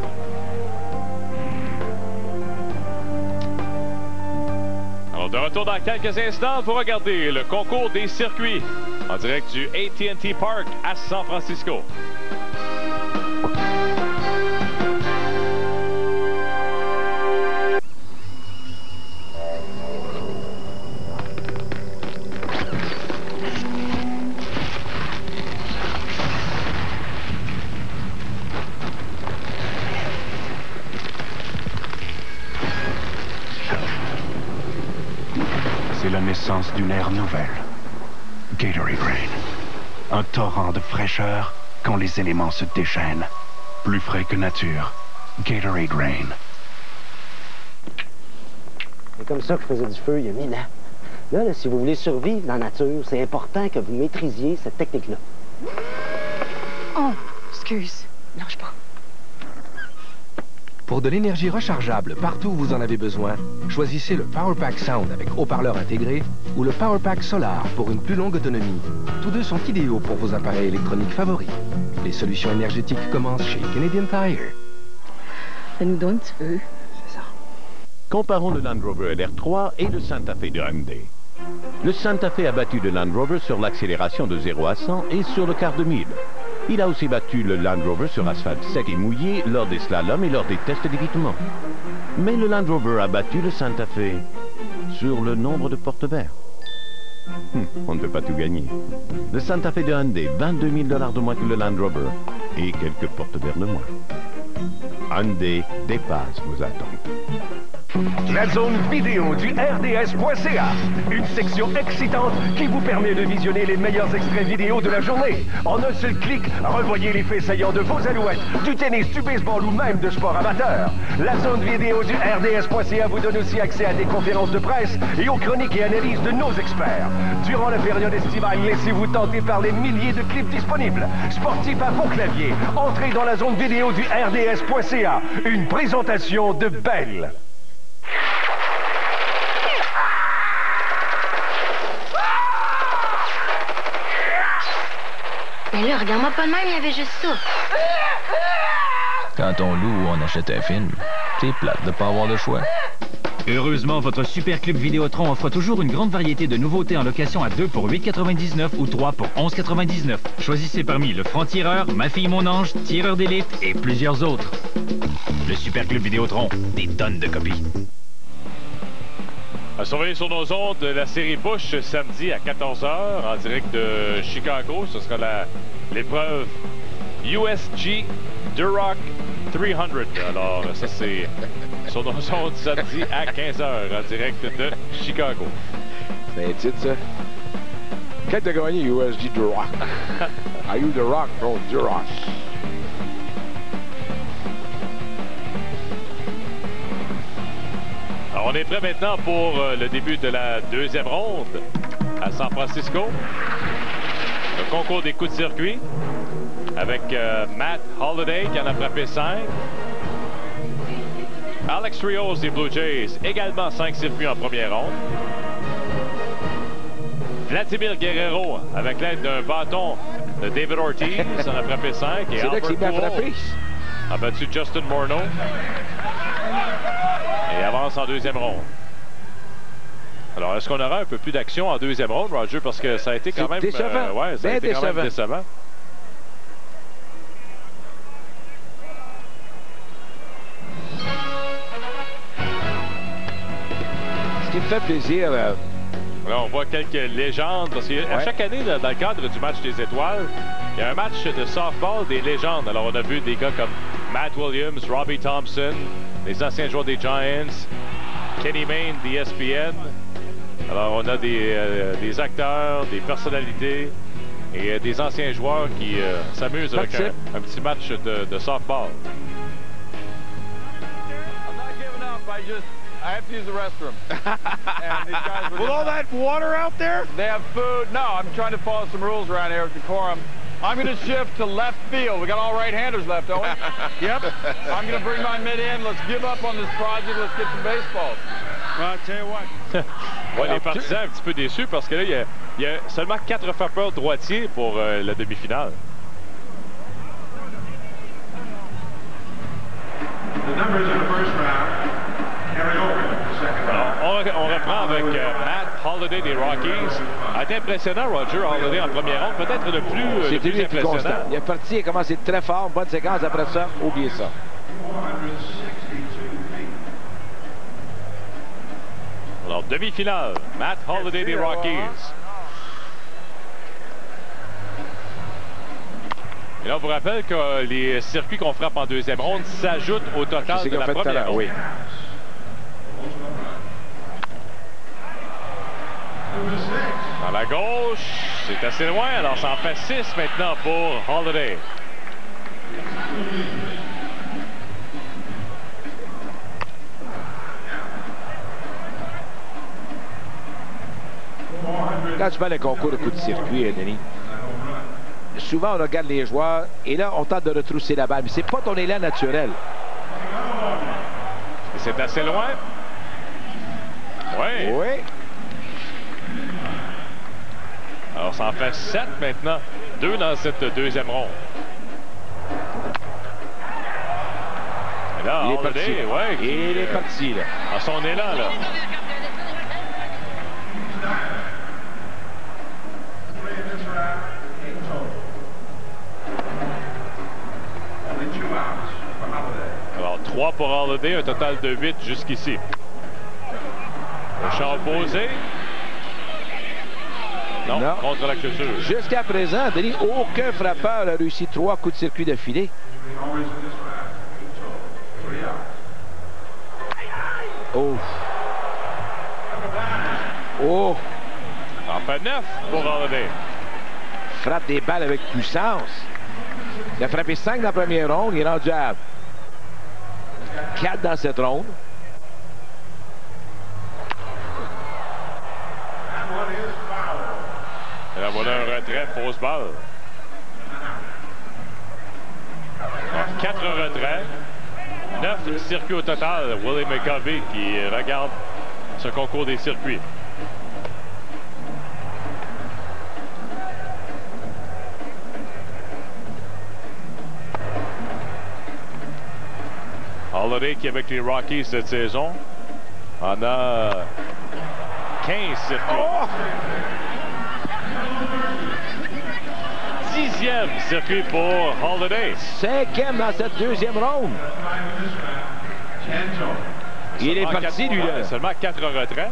Alors, de retour dans quelques instants pour regarder le concours des circuits en direct du A T and T Park à San Francisco. C'est la naissance d'une ère nouvelle. Gatorade Rain. Un torrent de fraîcheur quand les éléments se déchaînent. Plus frais que nature. Gatorade Rain. C'est comme ça que je faisais du feu il y a mille ans. Là, là, si vous voulez survivre dans la nature, c'est important que vous maîtrisiez cette technique-là. Oh, excuse. Lâche pas. Pour de l'énergie rechargeable partout où vous en avez besoin, choisissez le PowerPack Sound avec haut-parleur intégré ou le PowerPack Solar pour une plus longue autonomie. Tous deux sont idéaux pour vos appareils électroniques favoris. Les solutions énergétiques commencent chez Canadian Tire. Fais-nous donc un petit peu. C'est ça. Comparons le Land Rover L R trois et le Santa Fe de Hyundai. Le Santa Fe a battu le Land Rover sur l'accélération de zéro à cent et sur le quart de mille. Il a aussi battu le Land Rover sur asphalte sec et mouillé lors des slaloms et lors des tests d'évitement. Mais le Land Rover a battu le Santa Fe sur le nombre de portes verts. Hum, on ne peut pas tout gagner. Le Santa Fe de Hyundai, vingt-deux mille dollars de moins que le Land Rover et quelques portes verts de moins. Hyundai dépasse vos attentes. La zone vidéo du R D S point C A. Une section excitante qui vous permet de visionner les meilleurs extraits vidéo de la journée. En un seul clic, revoyez les faits saillants de vos alouettes, du tennis, du baseball ou même de sport amateur. La zone vidéo du R D S point C A vous donne aussi accès à des conférences de presse et aux chroniques et analyses de nos experts. Durant la période estivale, laissez-vous tenter par les milliers de clips disponibles. Sportifs à vos claviers, entrez dans la zone vidéo du R D S point C A. Une présentation de Bell. Mais là, regarde-moi pas de même, il y avait juste ça. Quand on loue ou on achète un film, c'est plate de pas avoir de choix. Heureusement, votre Super Club Vidéotron offre toujours une grande variété de nouveautés en location à deux pour huit quatre-vingt-dix-neuf ou trois pour onze quatre-vingt-dix-neuf. Choisissez parmi Le Franc-Tireur, Ma fille, mon ange, Tireur d'élite et plusieurs autres. Le Super Club Vidéotron, des tonnes de copies. À surveiller sur nos ondes la série Busch samedi à quatorze heures en direct de Chicago. Ce sera la l'épreuve U S G Duroc trois cents. Alors, ça, c'est sur nos ondes samedi à quinze heures en direct de Chicago. C'est un titre, ça. Quand t'as gagné U S G Duroc? Are you the rock, bro? Duroc. Alors, on est prêt maintenant pour euh, le début de la deuxième ronde à San Francisco. Le concours des coups de circuit avec euh, Matt Holliday qui en a frappé cinq. Alex Rios des Blue Jays, également cinq circuits en première ronde. Vladimir Guerrero, avec l'aide d'un bâton de David Ortiz, en a frappé cinq. Et Albert Pujols a battu Justin Morneau et avance en deuxième ronde. Alors, est-ce qu'on aura un peu plus d'action en deuxième ronde, Roger? Parce que ça a été quand même... décevant. Euh, ouais, ça a Bien été quand décevant. même décevant. Ce qui me fait plaisir... Euh... Là, on voit quelques légendes, parce qu'à Ouais. chaque année, là, dans le cadre du match des étoiles, il y a un match de softball des légendes. Alors, on a vu des gars comme Matt Williams, Robbie Thompson, les anciens joueurs des Giants, Kenny Mayne, d'E S P N. Alors, on a des, euh, des acteurs, des personnalités et euh, des anciens joueurs qui euh, s'amusent avec un, un petit match de, de softball. I'm not giving up. I just, I have to use the restroom. And these guys were With all that water out there? They have food. No, I'm trying to follow some rules around here with decorum. I'm going to shift to left field. We got all right-handers left, don't we? Yep. I'm going to bring my mid in. Let's give up on this project. Let's get some baseballs. Well, I'll tell you what. Ouais, les partisans un petit peu déçus parce que là, il y a, il y a seulement quatre frappeurs droitiers pour euh, la demi-finale. Alors, on, on reprend avec euh, Matt Holliday des Rockies. A été impressionnant, Roger Holliday en première ronde, peut-être le plus, euh, le C'était plus lui le plus constant. impressionnant. Il est parti, il a commencé très fort, bonne séquence. Après ça, oubliez ça. Alors, demi-finale, Matt Holliday des Rockies. Et là, on vous rappelle que les circuits qu'on frappe en deuxième ronde s'ajoutent au total C'est ce de qu'on la fait tout à première l'heure, ronde. oui. Dans la gauche, c'est assez loin, alors ça en fait six maintenant pour Holliday. Quand tu parles d'un concours de coups de circuit, Denis, souvent on regarde les joueurs et là on tente de retrousser la balle, mais c'est pas ton élan naturel. C'est assez loin. Oui. Oui. Alors ça en fait sept maintenant. Deux dans cette deuxième ronde. Et là, Il est Holliday, parti. ouais, qui, Il est euh, parti, là. À son élan, là. Alors, trois pour Holliday, un total de huit jusqu'ici. Le champ opposé. Non, Non. contre la clôture. Jusqu'à présent, Denis, aucun frappeur a réussi trois coups de circuit d'affilée. Oh. Oh. Ça en fait neuf pour Holliday. Frappe des balles avec puissance. Il a frappé cinq dans la première ronde. Il est rendu à quatre dans cette ronde. Et là, voilà un retrait, fausse balle. Alors, quatre retraits. Neuf circuits au total. Willie McCovey qui regarde ce concours des circuits. Holiday qui est avec les Rockies cette saison en a quinze circuits. Oh! Dixième circuit pour Holiday. Cinquième dans cette deuxième ronde. Il est parti, lui, là. Seulement quatre retraits.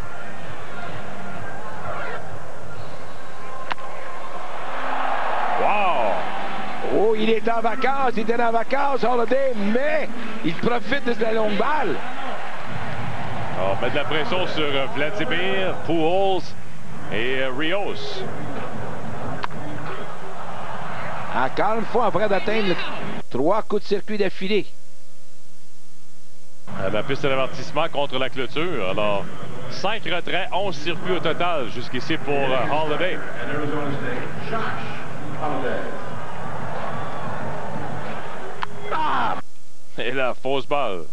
Wow! Oh, il est en vacances, il était en vacances, Holiday, mais il profite de la longue balle. On met de la pression sur Vladimir, Pujols et Rios. Encore une fois, en train d'atteindre trois coups de circuit d'affilée. La piste d'avertissement contre la clôture. Alors, cinq retraits, onze circuits au total jusqu'ici pour uh, Holiday. Ah! Et la fausse balle.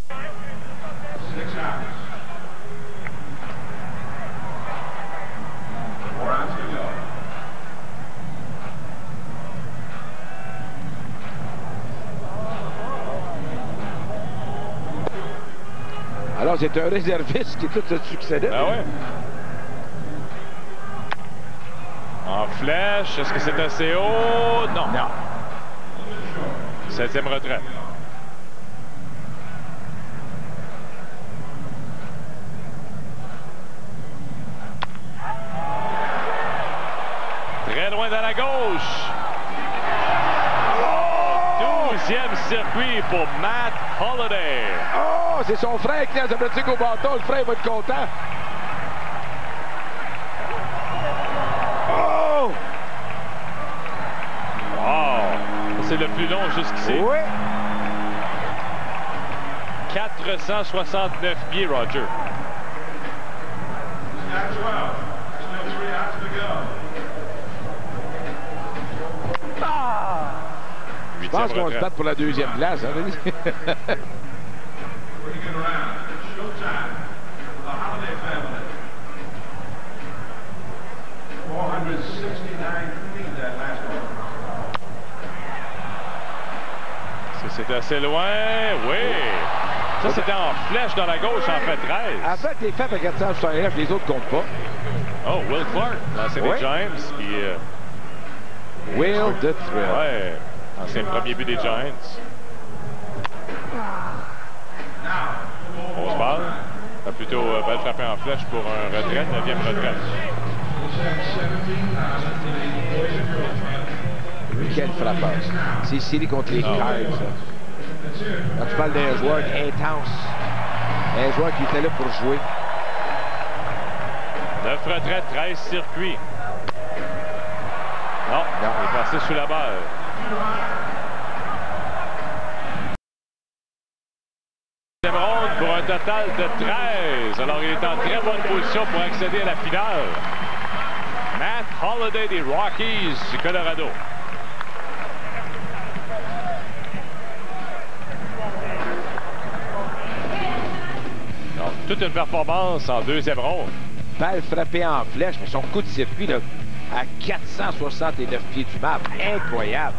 Alors, c'est un réserviste qui est tout ce succès-là. Ah ouais. En flèche, est-ce que c'est assez haut? Non. Non. Septième retrait. Très loin dans la gauche. Oh! Douzième circuit pour Matt Holiday. Oh, c'est son frère qui a sa pratique au bâton. Le frère va être content. Oh! Wow! C'est le plus long jusqu'ici. Oui. quatre cent soixante-neuf pieds, Roger. Ah! Je pense qu'on se bat pour la deuxième place. Hein, c'est assez loin, oui. Ça, c'était en flèche dans la gauche, en fait treize. En fait, les faits à quatre cent soixante-neuf, les autres comptent pas. Oh, Will Clark, l'ancien oui. des Giants. Puis, euh... Will the Thrill. Ouais, ancien premier but des Giants. On se parle. T'as plutôt euh, balle frappée en flèche pour un retrait, neuvième retrait. Quel frappeur. C'est série contre les Cards. Oh. Quand tu parles d'un joueur intense, un joueur qui était là pour jouer. neuf retraites, treize circuits. Non, non, il est passé sous la balle. Deuxième ronde pour un total de treize. Alors, il est en très bonne position pour accéder à la finale. Matt Holiday des Rockies du Colorado. Donc, toute une performance en deuxième ronde. Balle frappée en flèche, mais son coup de circuit là, à quatre cent soixante-neuf pieds du map. Incroyable.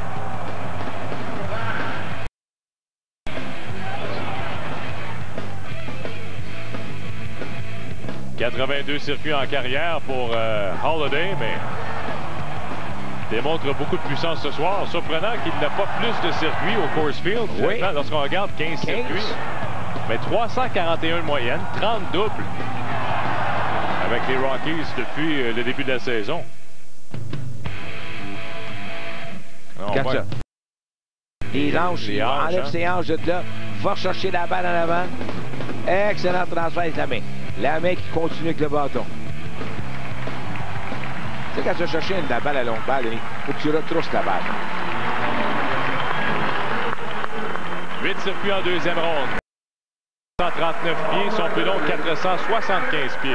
quatre-vingt-deux circuits en carrière pour euh, Holiday, mais démontre beaucoup de puissance ce soir. Surprenant qu'il n'a pas plus de circuits au Coors Field. Oui. Lorsqu'on regarde quinze, quinze circuits, mais trois cent quarante et un de moyenne, trente doubles avec les Rockies depuis euh, le début de la saison. Regarde ça. Les hanches, il enlève ses hanches de là, va chercher la balle en avant. Excellent transfert avec la main. La main qui continue avec le bâton. Tu sais, quand tu vas chercher une la balle à longue balle, il faut que tu retrousses la balle. huit circuits en deuxième ronde. cent trente-neuf pieds, son plus long quatre cent soixante-quinze pieds.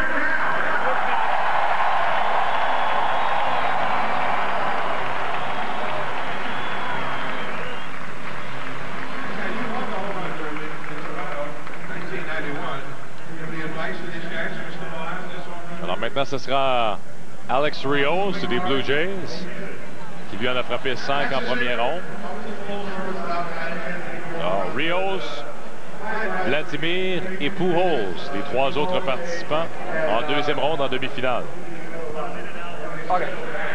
Alors maintenant, ce sera Alex Rios des Blue Jays qui lui en a frappé cinq en première ronde. Alors, Rios Vladimir et Pujols, les trois autres participants en deuxième ronde en demi-finale. Okay.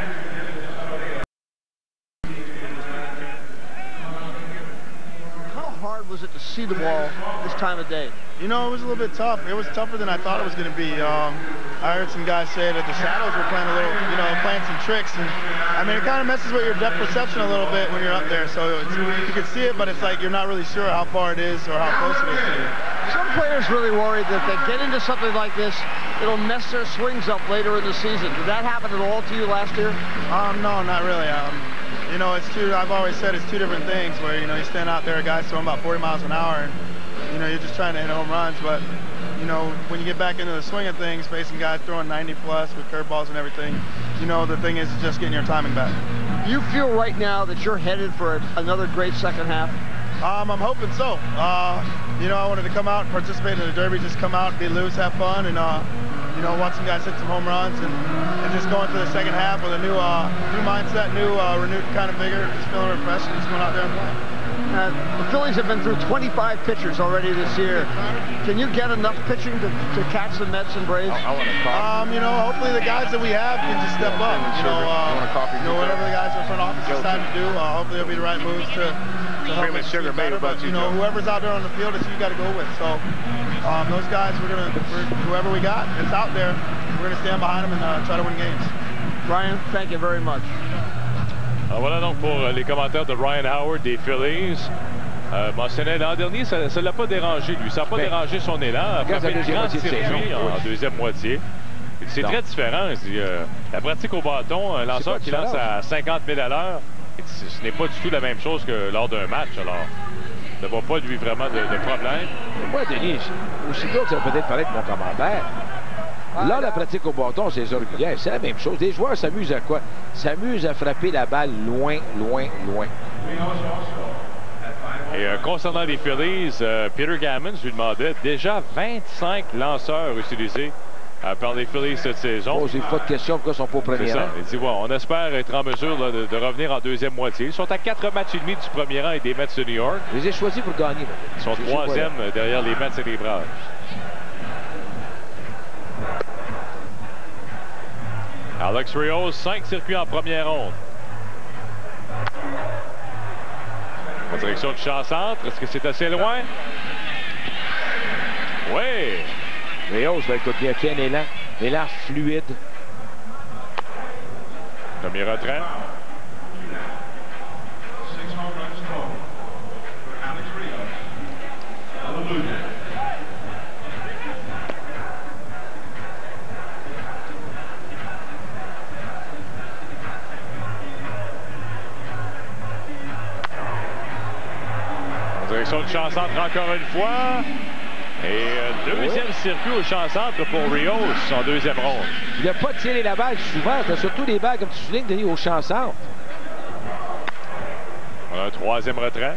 Was it to see the ball this time of day? You know, it was a little bit tough. It was tougher than I thought it was going to be. Um, I heard some guys say that the shadows were playing a little, you know, playing some tricks. And I mean, it kind of messes with your depth perception a little bit when you're up there. So it's, you can see it, but it's like you're not really sure how far it is or how close it is to you. Some players really worried that if they get into something like this, it'll mess their swings up later in the season. Did that happen at all to you last year? Um, no, not really. Um, You know, it's two, I've always said it's two different things where, you know, you stand out there, guys throwing about forty miles an hour and, you know, you're just trying to hit home runs. But, you know, when you get back into the swing of things, facing guys throwing ninety plus with curveballs and everything, you know, the thing is just getting your timing back. Do you feel right now that you're headed for a, another great second half? Um, I'm hoping so. Uh, you know, I wanted to come out and participate in the Derby, just come out, be loose, have fun, and, uh, you know, watch some guys hit some home runs and, and just go into the second half with a new uh, new mindset, new uh, renewed kind of vigor, just feeling refreshed and just going out there and play. Uh, the Phillies have been through twenty-five pitchers already this year. Can you get enough pitching to, to catch the Mets and Braves? I, I want to um, you know, hopefully the guys that we have can just step up. You know, uh, you know whatever the guys in front office decide to do, uh, hopefully it'll be the right moves to, to help us sugar better. But, you know, whoever's out there on the field is who you got to go with. So um, those guys, we're going to, whoever we got that's out there, we're going to stand behind them and uh, try to win games. Ryan, thank you very much. Alors voilà donc pour les commentaires de Ryan Howard des Phillies. Euh, mentionnait l'an dernier, ça ne l'a pas dérangé, lui. Ça n'a pas ben, dérangé son élan. Il a fait une grande circuit en, en deuxième moitié. C'est très différent. Euh, la pratique au bâton, un lanceur qui lance à cinquante mille à l'heure, ce n'est pas du tout la même chose que lors d'un match. Alors, ne voit pas, lui, vraiment de, de problème. Moi, Denis, aussitôt que ça peut-être parler de mon commentaire, là, la pratique au bâton, c'est régulier. C'est la même chose. Les joueurs s'amusent à quoi? S'amusent à frapper la balle loin, loin, loin. Et euh, concernant les Phillies, euh, Peter Gammons lui demandait déjà vingt-cinq lanceurs utilisés euh, par les Phillies cette saison. Posez pas de question pourquoi ils sont pas au premier rang. Il dit, ouais, on espère être en mesure là, de, de revenir en deuxième moitié. Ils sont à quatre matchs et demi du premier rang et des Mets de New York. Je les ai choisis pour gagner. Ils sont troisième derrière les Mets et les Braves. Alex Rios, cinq circuits en première ronde. En direction du champ centre, est-ce que c'est assez loin? Oui! Rios, ben, écoute bien, tiens l'élan. L'élan fluide. Premier retrait. Direction du champ centre encore une fois. Et euh, deuxième oui. circuit au champ centre pour Rios en deuxième ronde. Il n'a pas tiré la balle souvent. C'est surtout des balles, comme tu soulignes, Denis, au champ centre. On a un troisième retrait.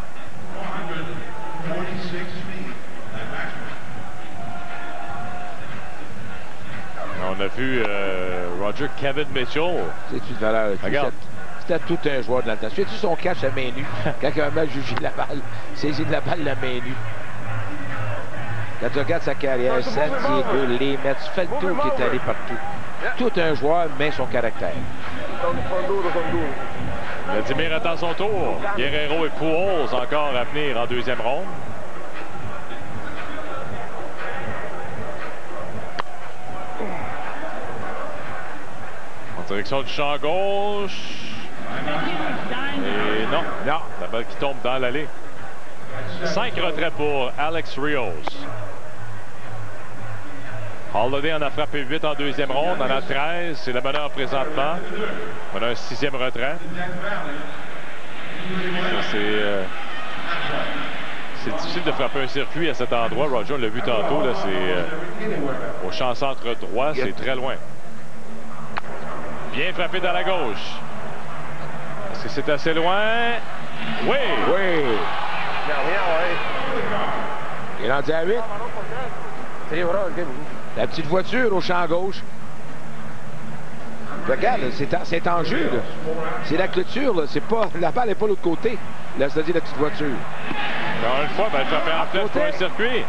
On a vu euh, Roger Kevin Mitchell. C'est une valeur. Regarde. C'était tout un joueur de l'antan. Tu sais son catch à main nue quand il a mal jugé la balle. Saisir de la balle la main nue. Quand tu regardes sa carrière, San Diego, les Mets, fait le tour qui est allé partout. Tout un joueur, mais son caractère. Vladimir attend son tour. Guerrero et Pujols encore à venir en deuxième ronde. En direction du champ gauche. Et non, non, la balle qui tombe dans l'allée. Cinq retraits pour Alex Rios. Holliday en a frappé huit en deuxième ronde, en a treize. C'est le meneur présentement. On a un sixième retrait. C'est euh, c'est difficile de frapper un circuit à cet endroit. Roger, on l'a vu tantôt. C'est euh, au champ centre droit, c'est très loin. Bien frappé dans la gauche. Est-ce que c'est assez loin? Oui! Oui! Il est rendu à huit. La petite voiture au champ gauche. Regarde, c'est en jeu. C'est la clôture. C'est pas, la balle n'est pas de l'autre côté. Là, c'est-à-dire la petite voiture. Encore une fois, belle frappe en flèche pour le circuit.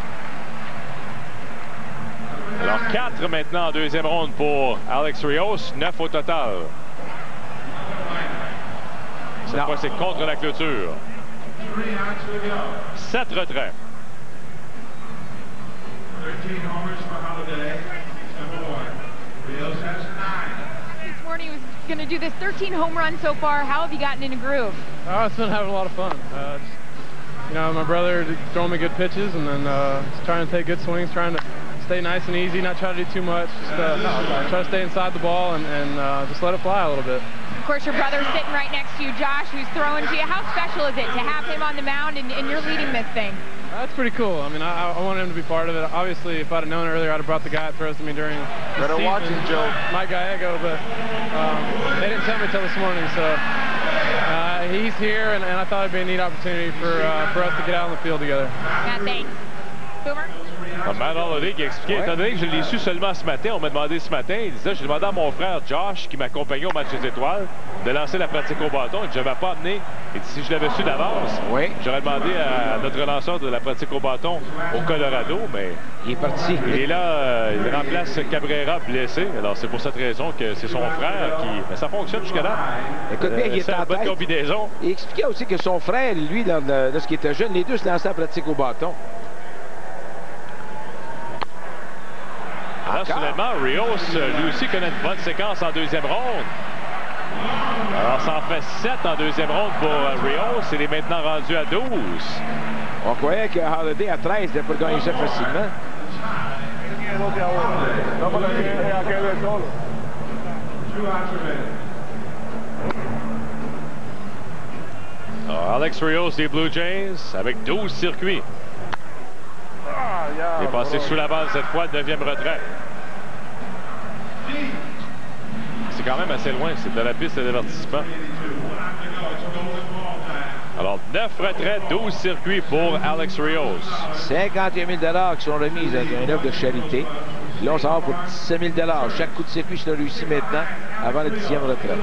Alors, quatre maintenant en deuxième ronde pour Alex Rios, neuf au total. Cette fois, c'est contre la clôture. Sept retraits. This morning he was going to do this thirteen home runs so far. How have you gotten in a groove? Oh, it's been having a lot of fun. Uh, just, you know, my brother throwing me good pitches, and then uh, just trying to take good swings, trying to stay nice and easy, not try to do too much. Just uh, try to stay inside the ball and, and uh, just let it fly a little bit. Of course, your brother's sitting right next to you, Josh, who's throwing to you. How special is it to have him on the mound and, and you're leading this thing? That's pretty cool. I mean, I, I wanted him to be part of it. Obviously, if I'd have known earlier, I'd have brought the guy that throws to me during the Better season, watch him, Joe. Mike Gallego, but um, they didn't tell me till this morning, so uh, he's here, and, and I thought it'd be a neat opportunity for uh, for us to get out on the field together. Yeah, thanks. Boomer? Matt Holliday qui expliquait, étant donné que je l'ai su seulement ce matin, on m'a demandé ce matin, il disait, j'ai demandé à mon frère Josh, qui m'accompagnait au match des étoiles, de lancer la pratique au bâton. Je ne m'avais pas amené. Et si je l'avais su d'avance, oui. J'aurais demandé à notre lanceur de la pratique au bâton au Colorado, mais il est parti. Il est là, euh, il remplace Cabrera blessé. Alors c'est pour cette raison que c'est son frère qui... Mais ça fonctionne jusqu'à là. Écoute bien, euh, il est en bonne tête. Combinaison. Il expliquait aussi que son frère, lui, lorsqu'il était jeune, les deux se lançaient la pratique au bâton. Alors, soudainement, Rios, lui aussi, connaît une bonne séquence en deuxième ronde. Alors, ça en fait sept en deuxième ronde pour uh, Rios. Il est maintenant rendu à douze. On croyait que Holliday à treize devait pas gagner ça facilement. Alors, Alex Rios des Blue Jays avec douze circuits. Il est passé sous la balle cette fois, neuvième retrait. C'est quand même assez loin, c'est de la piste d'avertissement. Alors, neuf retraits, douze circuits pour Alex Rios. cinquante et un mille dollars qui sont remis avec une offre de charité. Là, on s'en va pour dix-sept mille dollars. Chaque coup de circuit, je l'ai réussi maintenant, avant la dixième retraite.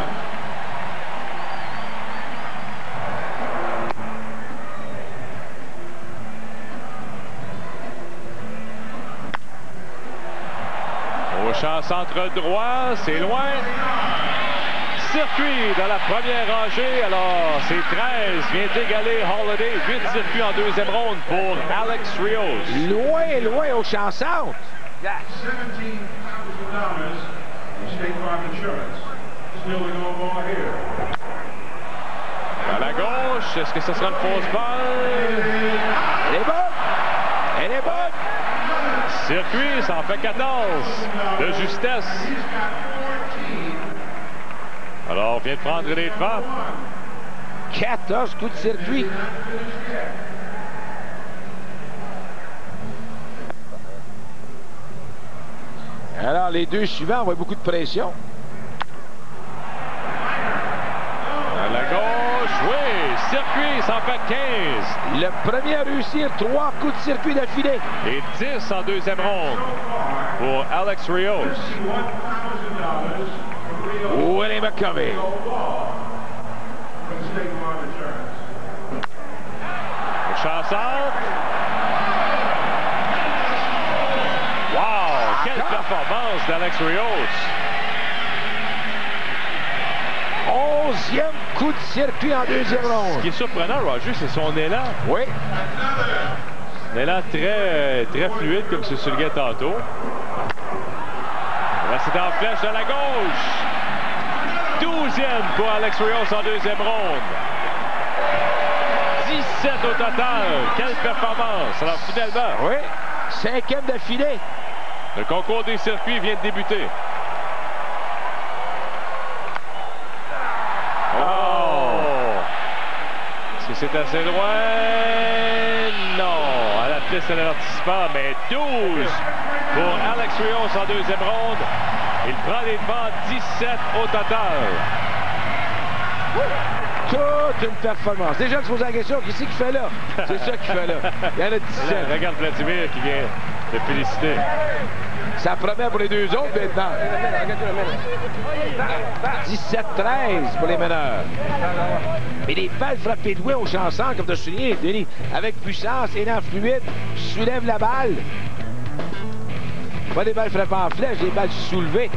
Au centre droit, c'est loin. Circuit dans la première rangée. Alors, c'est treize. Vient d'égaler Holliday. huit circuits en deuxième ronde pour Alex Rios. Loin, loin au champ centre. À la gauche, est-ce que ce sera une fausse balle? Elle est bonne! Elle est bonne! Circuit, ça en fait quatorze de justesse. Alors, on vient de prendre les devants. quatorze coups de circuit. Alors, les deux suivants, on voit beaucoup de pression. À la gauche, oui, circuit, ça en fait quinze. Le premier à réussir trois coups de circuit d'affilée. Et dix en deuxième ronde pour Alex Rios. Willie McCovey. Chasseur. Wow! Quelle performance d'Alex Rios! onzième coup de circuit en deuxième ronde. Ce qui est surprenant, Roger, c'est son élan. Oui. Un élan très, très fluide, comme c'est sur le gars tantôt. Là, c'est en flèche de la gauche. douzième pour Alex Rios en deuxième ronde. dix-sept au total. Quelle performance! Alors, finalement... Oui. Cinquième d'affilée. Le concours des circuits vient de débuter. C'est assez loin. Non. À la piste de l'avertissement, mais douze pour Alex Rios en deuxième ronde. Il prend les devants, dix-sept au total. Toute une performance. Déjà, je pose la question, qu'est-ce qu'il fait là? C'est ça qu'il fait là. Il y en a dix-sept. Regarde Vladimir qui vient de féliciter. Ça promet pour les deux autres maintenant. dix-sept treize pour les meneurs. Mais les balles frappées de loin au chanson, comme tu as souligné, Denis, avec puissance, élan fluide, soulève la balle. Pas des balles frappées en flèche, des balles soulevées.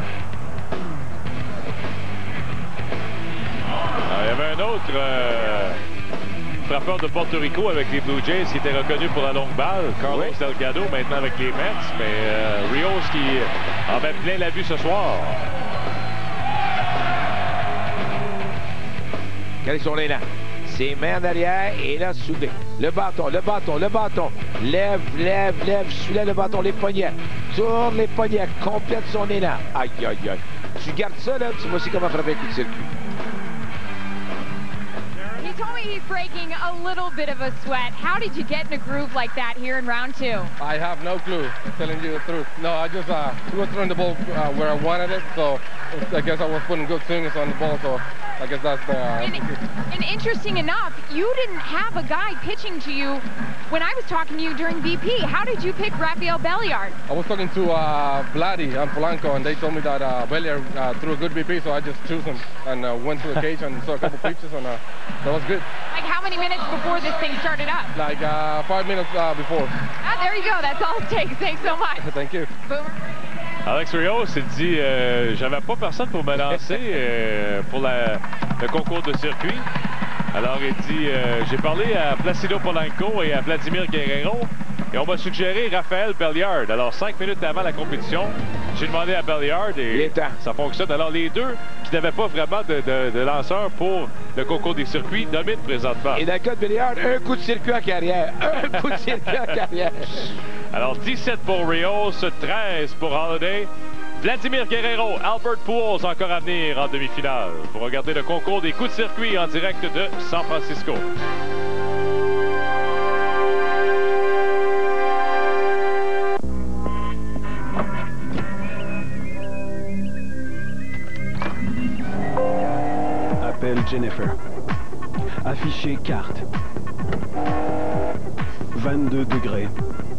Alors, il y avait un autre euh, frappeur de Porto Rico avec les Blue Jays qui était reconnu pour la longue balle, Carlos oui. Delgado, maintenant avec les Mets, mais euh, Rios qui en met plein la vue ce soir. Quel est son élan? Ses mains en arrière et là, soulevé. Le bâton, le bâton, le bâton. Lève, lève, lève, soulève le bâton, les poignets. Tourne les poignets, complète son élan. Aïe, aïe, aïe. Tu gardes ça, là, tu vois aussi comment frapper un coup de circuit. He told me he's breaking a little bit of a sweat. How did you get in a groove like that here in round two? I have no clue, telling you the truth. No, I just uh, was throwing the ball uh, where I wanted it, so I guess I was putting good swings on the ball, so I guess that's the... Uh, and, and interesting enough, you didn't have a guy pitching to you when I was talking to you during B P. How did you pick Rafael Belliard? I was talking to uh, Vladdy and Polanco, and they told me that uh, Belliard uh, threw a good B P, so I just chose him and uh, went to the cage and saw a couple pitches, and uh, that was good. Like how many minutes before this thing started up? Like uh, five minutes uh, before. Ah, there you go. That's all it takes. Thanks so much. Thank you. Boomer. Alex Rios s'est dit euh, j'avais pas personne pour me lancer euh, pour la, le concours de circuit. Alors il dit euh, j'ai parlé à Placido Polanco et à Vladimir Guerrero et on m'a suggéré Rafael Belliard. Alors cinq minutes avant la compétition, j'ai demandé à Belliard et ça fonctionne. Alors les deux qui n'avaient pas vraiment de, de, de lanceur pour le concours des circuits dominent présentement. Et dans le cas de Belliard, un coup de circuit en carrière. Un coup de circuit en carrière. Alors dix-sept pour Rios, treize pour Holiday. Vladimir Guerrero, Albert Pujols encore à venir en demi-finale pour regarder le concours des coups de circuit en direct de San Francisco. Appelle Jennifer. Afficher carte. vingt-deux degrés.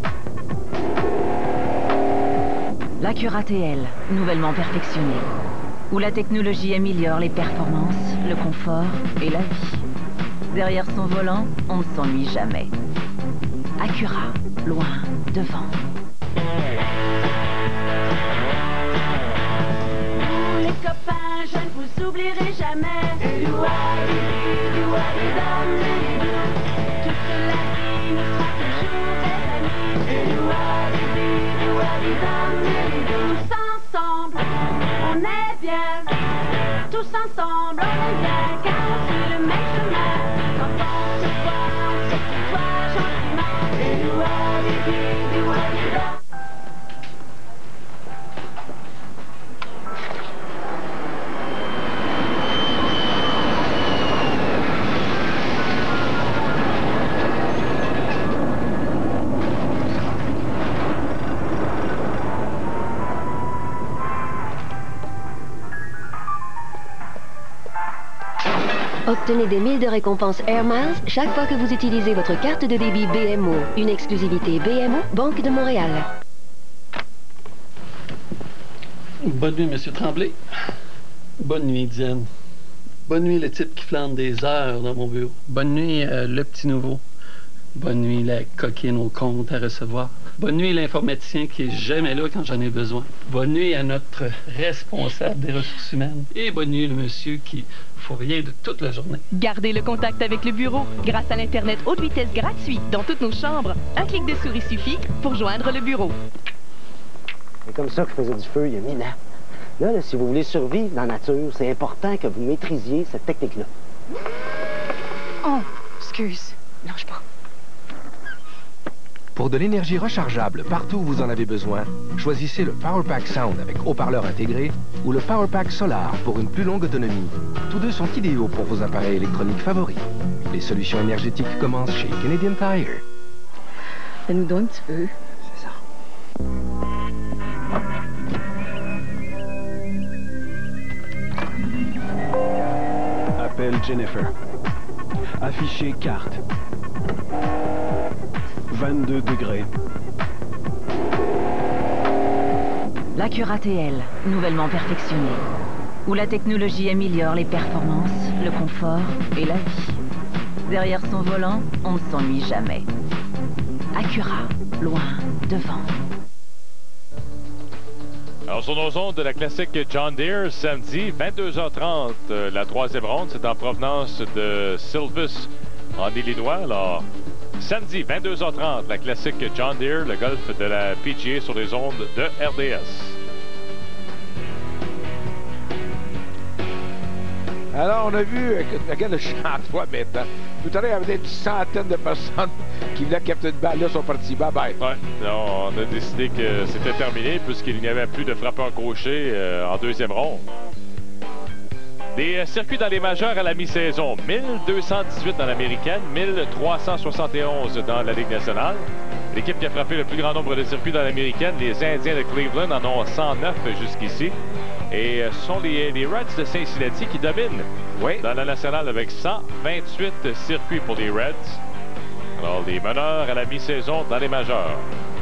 L'Acura T L, nouvellement perfectionnée, où la technologie améliore les performances, le confort et la vie. Derrière son volant, on ne s'ennuie jamais. Acura, loin, devant. Les copains, je ne vous oublierai jamais. Toute la vie nous sera toujours des amis. Tous ensemble, on est bien. Tous ensemble, on est bien. Car on suit le même chemin. Quand on se voit, on se tutoie gentiment. Obtenez des milles de récompense Air Miles chaque fois que vous utilisez votre carte de débit B M O. Une exclusivité B M O, Banque de Montréal. Bonne nuit, Monsieur Tremblay. Bonne nuit, Diane. Bonne nuit, le type qui flâne des heures dans mon bureau. Bonne nuit, euh, le petit nouveau. Bonne nuit, la coquine au compte à recevoir. Bonne nuit, l'informaticien qui est jamais là quand j'en ai besoin. Bonne nuit à notre responsable des ressources humaines. Et bonne nuit, le monsieur qui faut rien de toute la journée. Gardez le contact avec le bureau grâce à l'Internet haute vitesse gratuit dans toutes nos chambres. Un clic de souris suffit pour joindre le bureau. C'est comme ça que je faisais du feu il y a mille ans. Là, là, si vous voulez survivre dans la nature, c'est important que vous maîtrisiez cette technique-là. Oh, excuse. Lâche pas. Pour de l'énergie rechargeable partout où vous en avez besoin, choisissez le PowerPack Sound avec haut-parleur intégré ou le PowerPack Solar pour une plus longue autonomie. Tous deux sont idéaux pour vos appareils électroniques favoris. Les solutions énergétiques commencent chez Canadian Tire. Fais-nous donc un petit peu. C'est ça. Appelle Jennifer. Afficher carte. vingt-deux degrés. L'Acura T L, nouvellement perfectionnée. Où la technologie améliore les performances, le confort et la vie. Derrière son volant, on ne s'ennuie jamais. Acura, loin, devant. Alors, sur nos ondes de la classique John Deere, samedi, vingt-deux heures trente, euh, la troisième ronde, c'est en provenance de Silvis, en Illinois. Alors, samedi, vingt-deux heures trente, la classique John Deere, le golf de la P G A sur les ondes de R D S. Alors, on a vu, regarde le chantois maintenant. Tout à l'heure, il y avait des centaines de personnes qui voulaient capter une balle. Là, sont partis. Bye bye. Ouais, non, on a décidé que c'était terminé puisqu'il n'y avait plus de frappeurs gauchers euh, en deuxième ronde. Des euh, circuits dans les majeurs à la mi-saison. mille deux cent dix-huit dans l'américaine, mille trois cent soixante et onze dans la Ligue nationale. L'équipe qui a frappé le plus grand nombre de circuits dans l'américaine, les Indiens de Cleveland, en ont cent neuf jusqu'ici. Et ce sont les, les Reds de Cincinnati qui dominent oui. dans la nationale avec cent vingt-huit circuits pour les Reds. Alors, les meneurs à la mi-saison dans les majeurs.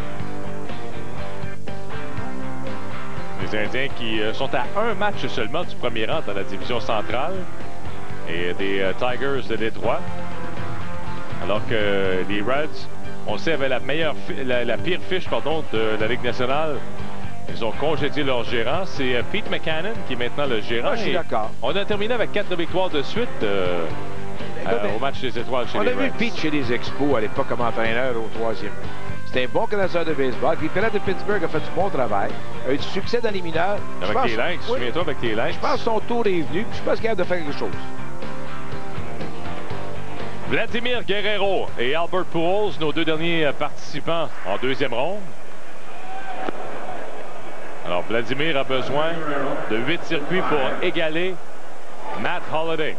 Les Indiens qui euh, sont à un match seulement du premier rang dans la division centrale. Et des euh, Tigers de Détroit. Alors que euh, les Reds, on sait, avaient la, meilleure la, la pire fiche pardon, de la Ligue nationale. Ils ont congédié leur gérant. C'est euh, Pete McCannon qui est maintenant le gérant. Ah, je suis d'accord. On a terminé avec quatre victoires de suite euh, euh, au match des étoiles chez on les a vu Reds. Pete chez les Expos à l'époque comme entraîneur au troisième. C'était un bon connaisseur de baseball. Puis Pérez de Pittsburgh a fait du bon travail. A eu du succès dans les mineurs. Avec pense, les Lynx, oui, souviens-toi avec les Lynx. Je pense que son tour est venu. Je pense qu'il est capable de faire quelque chose. Vladimir Guerrero et Albert Pujols, nos deux derniers participants en deuxième ronde. Alors, Vladimir a besoin de huit circuits pour égaler Matt Holliday.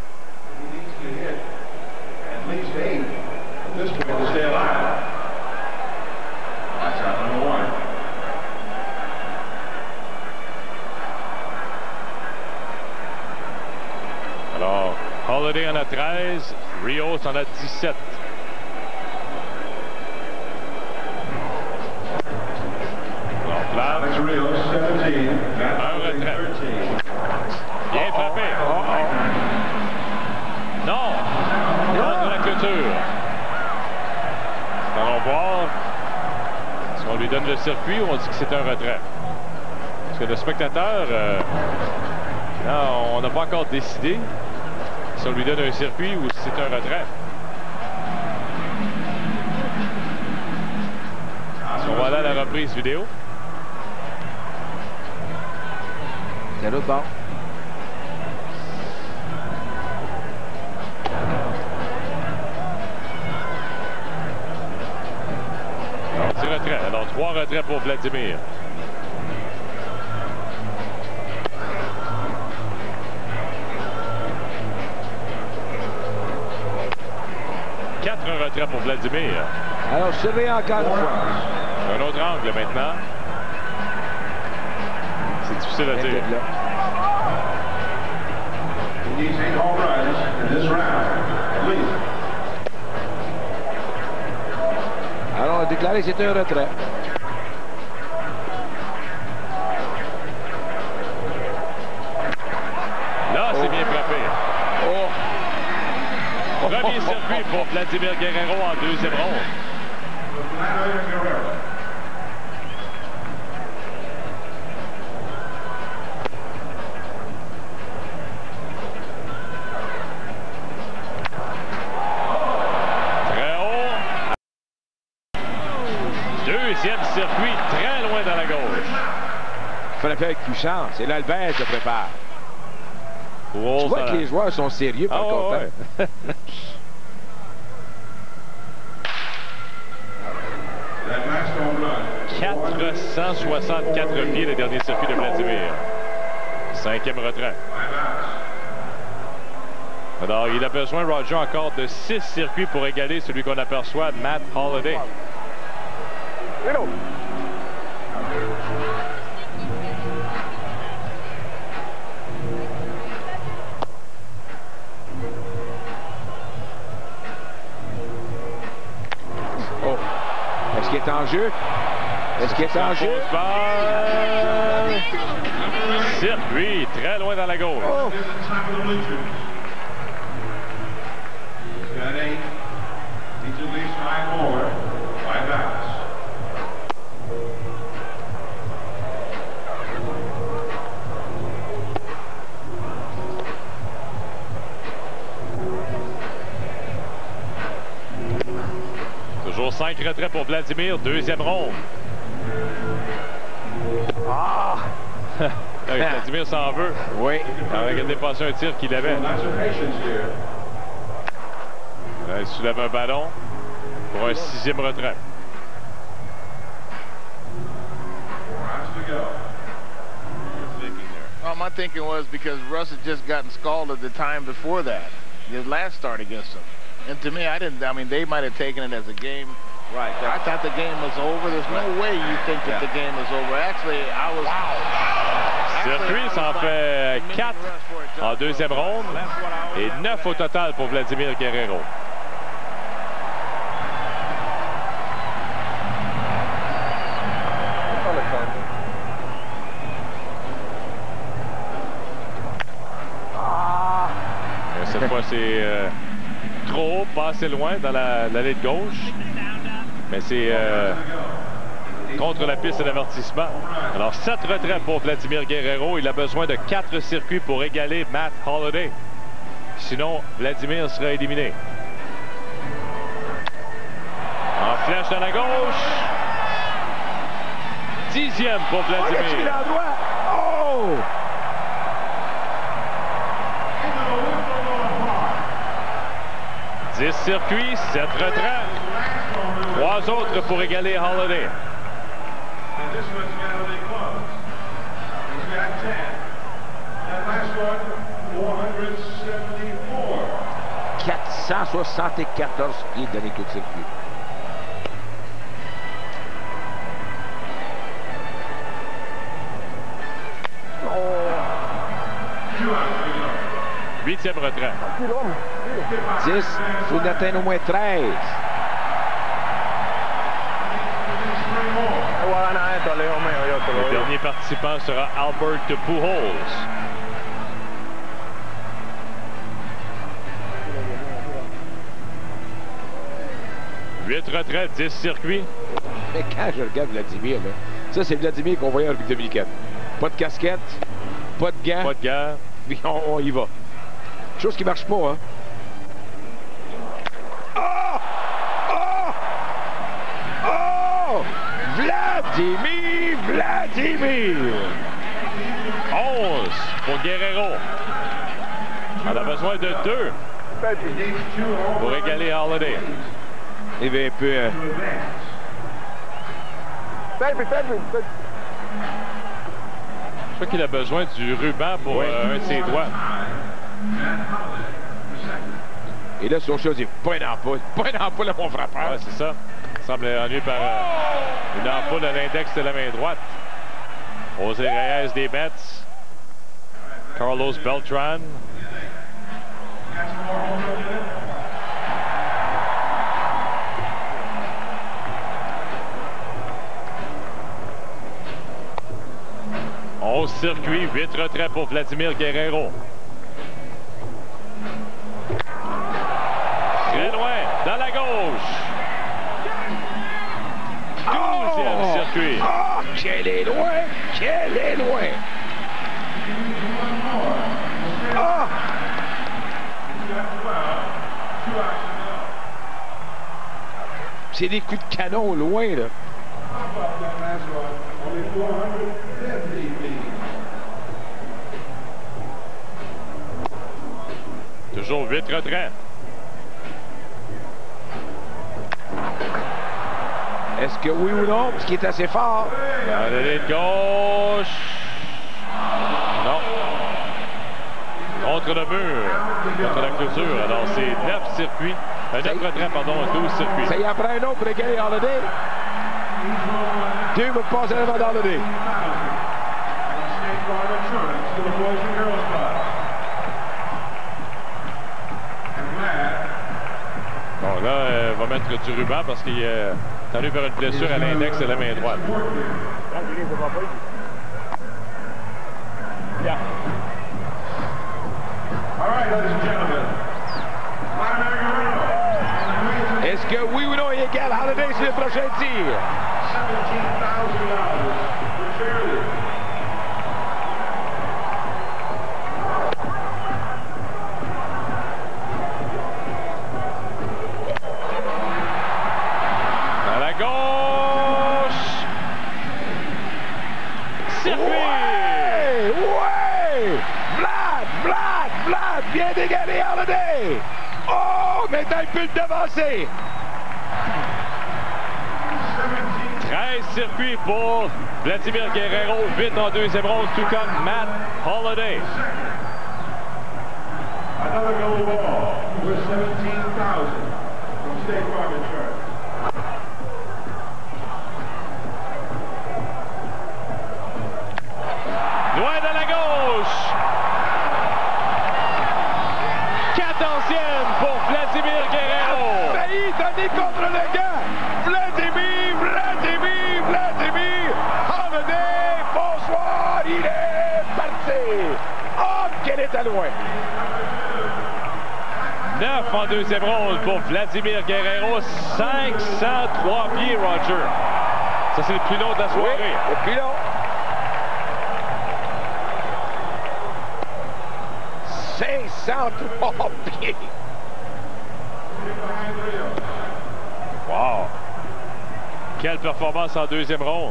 Alors, Holliday en a treize, Rios en a dix-sept. Alors, Flav, un retrait. Bien frappé. Oh, oh, oh. Non, contre la clôture. Allons voir si on lui donne le circuit ou on dit que c'est un retrait. Parce que le spectateur, euh, non, on n'a pas encore décidé si on lui donne un circuit ou si c'est un retrait. On va aller à la reprise vidéo. C'est l'autre bord. C'est retrait. Alors, trois retraits pour Vladimir. Quatre retraits pour Vladimir. Alors, surveillez encore une fois. Un autre angle maintenant. C'est difficile à dire. Alors, on a déclaré que c'était un retrait. Là, c'est oh. bien frappé. Oh. Premier circuit pour Vladimir Guerrero en deuxième ronde. Deuxième circuit, très loin dans la gauche. Il fallait faire avec puissance. C'est l'Albert qui se prépare. Pour tu vois que les joueurs sont sérieux par ah, contre. Ouais. quatre cent soixante-quatre pieds le dernier circuit de Vladimir. Cinquième retrait. Alors, il a besoin, Roger, encore de six circuits pour égaler celui qu'on aperçoit, Matt Holliday. Hello. Oh. Est-ce qu'il est en jeu? Est-ce qu'il est en jeu? Circuit, très loin dans la gauche. Oh. Toujours cinq retraits pour Vladimir, deuxième ronde. Ah! Hey, Vladimir s'en veut. Oui. Il a dépassé un tir qu'il avait. Il soulève un ballon pour un sixième retrait. Well, my thinking was because Russ had just gotten scalded the time before that, his last start against him. And to me, I didn't, I mean, they might have taken it as a game. Right. I thought the game was over. There's no way you think that yeah. the game is over. Actually, I was... Wow. Circuit s'en fait quatre en deuxième ronde et neuf au total pour Vladimir Guerrero. Ah. Cette fois, c'est euh, trop haut, pas assez loin dans la, l'allée de gauche. Mais c'est euh, contre la piste d'avertissement. Alors, sept retraits pour Vladimir Guerrero. Il a besoin de quatre circuits pour égaler Matt Holliday. Sinon, Vladimir sera éliminé. En flèche dans la gauche. Dixième pour Vladimir. Oh! dix circuits, sept retraits. Trois autres pour égaler Holliday. quatre cent soixante-quatorze pieds de dernier coup de circuit. Huitième retrait. dix, il faut d'atteindre au moins treize. Le dernier participant sera Albert Pujols. Huit retraits, dix circuits. Mais quand je regarde Vladimir, là, ça c'est Vladimir qu'on voyait en République dominicaine. Pas de casquette, pas de gants. Pas de gants. Puis on, on y va. Chose qui marche pas, hein. Oh! Oh! Oh! Vladimir! Vladimir! onze pour Guerrero. On a besoin de deux pour égaler Holliday. Il va un peu... Euh... Je crois qu'il a besoin du ruban pour oui. euh, un de ses doigts. Et là, son chose, il pas une ampoule. Pas une ampoule à mon frappeur. Ouais, c'est ça. Il semble ennuyé par euh, une ampoule à l'index de la main droite. José Reyes des Mets. Carlos Beltran. onze circuits, huit retraits pour Vladimir Guerrero. Très loin, dans la gauche. douzième oh! circuit. Oh, qu'elle est loin! Qu'elle est loin! Oh! C'est des coups de canon loin, là. Toujours huit retraits. Est-ce que oui ou non? Parce qu'il est assez fort. À l'allée de gauche. Non. Contre le mur. Contre la clôture. Alors, c'est neuf circuits. Euh, neuf retraits, pardon. douze circuits. Ça y en prend un autre pour égaler Holliday. Deux me passer avant d'Holliday. Bon, là, euh, va mettre du ruban parce qu'il est allé vers une blessure à l'index de la main droite. Yeah. All right, ladies and gentlemen. Est-ce que oui ou non il égale Holiday sur le prochain tir? À la gauche. Circuit. Ouais! Ouais! Vlad! Vlad! Vlad! Bien dégalé Holiday! Oh! Maintenant il peut le devancer! treize circuits pour Vladimir Guerrero, huit en deuxième ronde, tout comme Matt Holliday. Another goal ball with seventeen thousand from State Farm Insurance. Loin de la gauche. quatorzième pour Vladimir Guerrero. Failli donner contre le gars. Vladimir, Vladimir, Vladimir. Holiday, bonsoir, il est parti. Oh, quel est à loin. neuf en deuxième ronde pour Vladimir Guerrero. cinq cent trois pieds, Roger. Ça, c'est le plus long de la soirée. Oui, le plus long. cinq cent trois pieds. Wow! Quelle performance en deuxième ronde.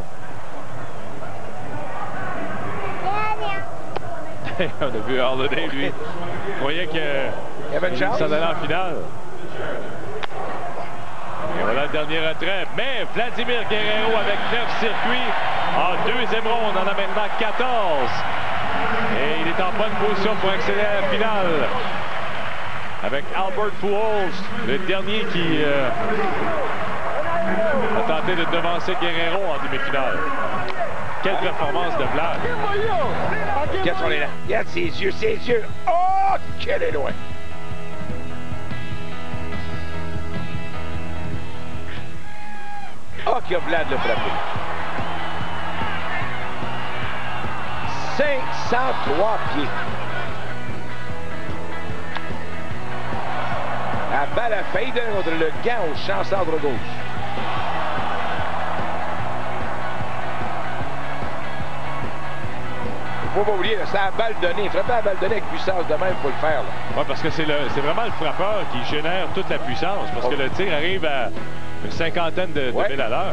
On a vu Holiday, lui. Vous voyez qu'il s'en allait en finale. Et voilà le dernier retrait. Mais Vladimir Guerrero avec neuf circuits en deuxième ronde. On en a maintenant quatorze. Et il est en bonne position pour accéder à la finale. Avec Albert Pujols, le dernier qui euh, a tenté de devancer Guerrero en demi-finale. Quelle performance de Vlad. Regarde son élan. Regarde ses yeux, ses yeux. Oh, quel est loin. Oh, que Vlad l'a frappé. cinq cent trois pieds. La balle a failli donner contre le gant au champ centre gauche. Faut pas oublier, c'est la balle donnée. Frapper la balle donnée avec puissance de même, il faut le faire. Oui, parce que c'est vraiment le frappeur qui génère toute la puissance. Parce oh. que le tir arrive à une cinquantaine de, de ouais. milles à l'heure.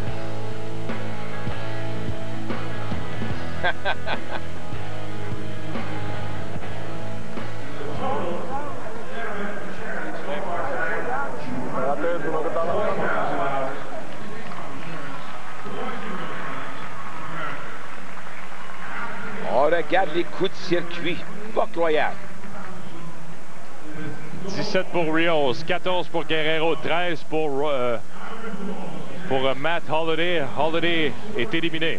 On regarde les coups de circuit. Pas croyable. dix-sept pour Rios, quatorze pour Guerrero, treize pour, euh, pour euh, Matt Holliday. Holliday est éliminé.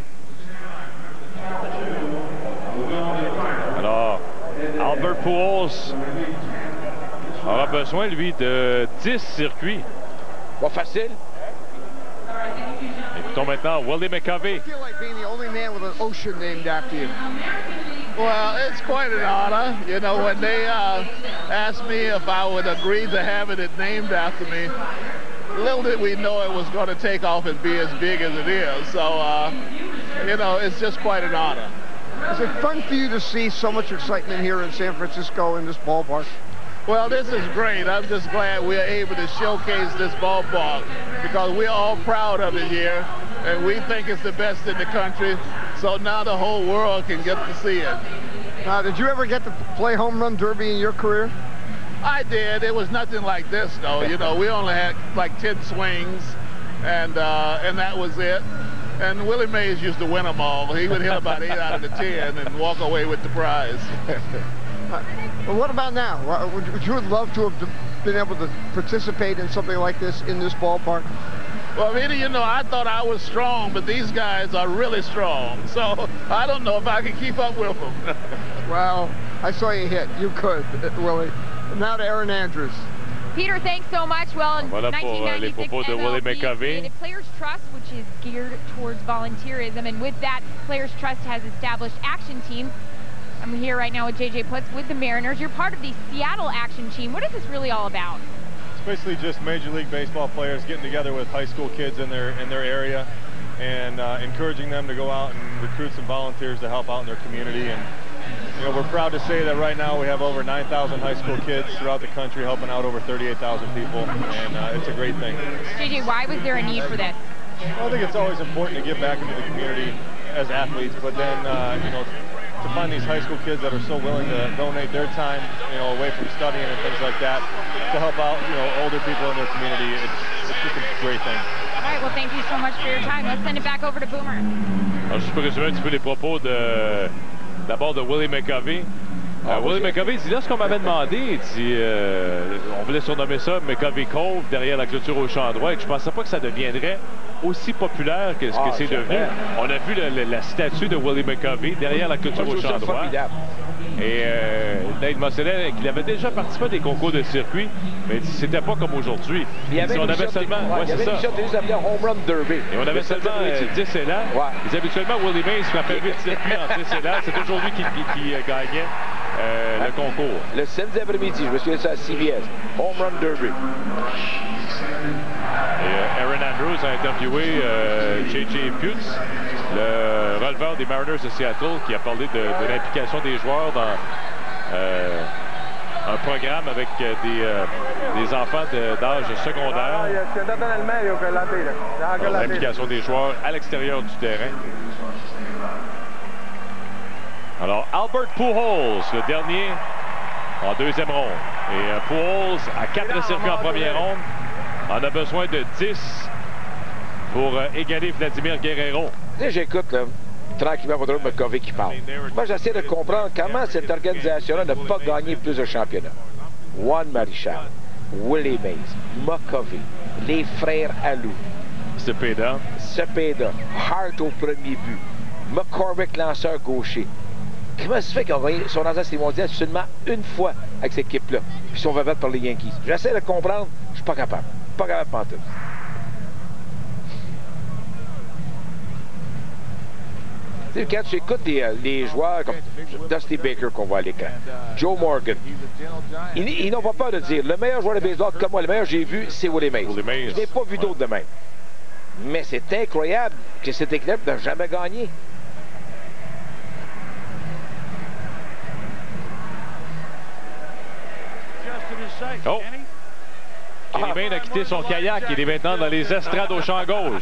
Alors, Albert Pujols aura besoin, lui, de dix circuits. Pas facile. Écoutons maintenant Willie McCovey. I feel like being the only man with an ocean named after you. Well, it's quite an honor. You know, when they uh, asked me if I would agree to having it named after me, little did we know it was going to take off and be as big as it is. So, uh, you know, it's just quite an honor. Is it fun for you to see so much excitement here in San Francisco in this ballpark? Well, this is great. I'm just glad we're able to showcase this ballpark because we're all proud of it here, and we think it's the best in the country, so now the whole world can get to see it. Now, did you ever get to play home run derby in your career? I did. It was nothing like this, though. You know, we only had like ten swings, and uh, and that was it. And Willie Mays used to win them all. He would hit about eight out of the ten and walk away with the prize. Well, what about now? Would, would you love to have been able to participate in something like this in this ballpark? Well, Vinny, you know, I thought I was strong, but these guys are really strong. So I don't know if I can keep up with them. Well, I saw you hit. You could, Willie. Now to Aaron Andrews. Peter, thanks so much. Well, in Voilà pour euh, les propos de Willie McCovey. created Players Trust, which is geared towards volunteerism, and with that, Players Trust has established action teams. I'm here right now with J J Putz with the Mariners. You're part of the Seattle action team. What is this really all about? It's basically just Major League Baseball players getting together with high school kids in their in their area and uh, encouraging them to go out and recruit some volunteers to help out in their community. And you know, we're proud to say that right now we have over nine thousand high school kids throughout the country helping out over thirty-eight thousand people, and uh, it's a great thing. J J, why was there a need for this? Well, I think it's always important to give back into the community as athletes, but then uh, you know, to find these high school kids that are so willing to donate their time, you know, away from studying and things like that, to help out, you know, older people in their community, it's, it's just a great thing. All right, well, thank you so much for your time. Let's send it back over to Boomer. Alors, je peux résumer un petit peu les propos de d'abord de Willie McCovey. Euh, Willie McCovey dit, lorsqu'on m'avait demandé, il dit, euh, on voulait surnommer ça McCovey Cove derrière la clôture au champ droit, et que je pensais pas que ça deviendrait aussi populaire que ce que ah, c'est devenu. On a vu le, le, la statue de Willie McCovey derrière la clôture au champ droit. Et euh, Nate mentionnait qu'il avait déjà participé à des concours de circuit, mais c'était pas comme aujourd'hui. Il y avait, on avait seulement, ouais, ouais, il y avait une sorte de Home Run Derby. Et on avait seulement euh, dix élans. Ouais. Et habituellement, Willie Mays frappait huit circuits en dix élans. C'est aujourd'hui qu'il qui, qui, euh, gagnait euh, ouais. le concours. Le samedi après-midi, je me souviens de ça à C B S. Home Run Derby. Et euh, Aaron Andrews a interviewé euh, J J Putz, le releveur des Mariners de Seattle, qui a parlé de, de l'implication des joueurs dans euh, un programme avec euh, des, euh, des enfants d'âge secondaire. L'implication des joueurs à l'extérieur du terrain. Alors, Albert Pujols, le dernier en deuxième ronde. Et euh, Pujols à quatre circuits en première ronde. On a besoin de dix pour euh, égaler Vladimir Guerrero. Tu sais, j'écoute, là, tranquillement, votre McCovey qui parle. Moi, j'essaie de comprendre comment cette organisation-là n'a pas gagné plus de championnats. Juan Marichal, Willie Mays, McCovey, les frères Alou. Cepeda. Cepeda. Hart au premier but. McCormick, lanceur gaucher. Comment ça se fait qu'ils ont gagné son dans ces mondiales seulement une fois avec cette équipe-là, puis sont vedettes par les Yankees? J'essaie de comprendre, je suis pas capable. Pas capable de pantoute. Tu sais, quand tu écoutes les, les joueurs comme Dusty Baker qu'on voit à l'écran, Joe Morgan, ils, ils n'ont pas peur de dire le meilleur joueur de baseball comme moi, le meilleur que j'ai vu, c'est Willie Mays. Je n'ai pas vu d'autres de même. Mais c'est incroyable que cette équipe n'a jamais gagné. Oh! Kenny Mayne a quitté son kayak. Il est maintenant dans les estrades au champ gauche.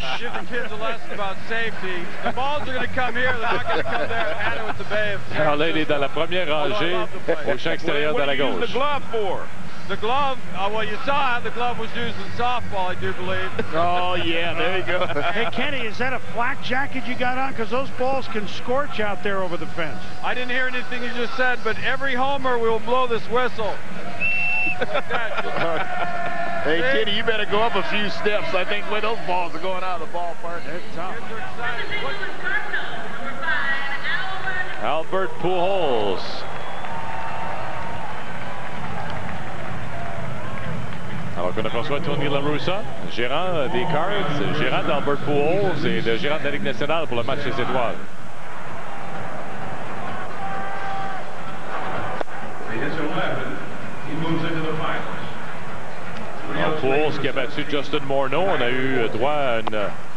Alors là, il est dans la première rangée au champ extérieur de la gauche. The glove, uh, well, you saw how the glove was used in softball, I do believe. Oh, yeah, there you go. Hey, Kenny, is that a flak jacket you got on? Because those balls can scorch out there over the fence. I didn't hear anything you just said, but every homer we will blow this whistle. Hey, Kenny, you better go up a few steps. I think where those balls are going out of the ballpark. They're tough. Albert Pujols. Alors qu'on aperçoit Tony La Russa, gérant des Cards, gérant d'Albert Pujols et le gérant de la Ligue nationale pour le match des étoiles. Alors, Pujols qui a battu Justin Morneau, on a eu droit à, une,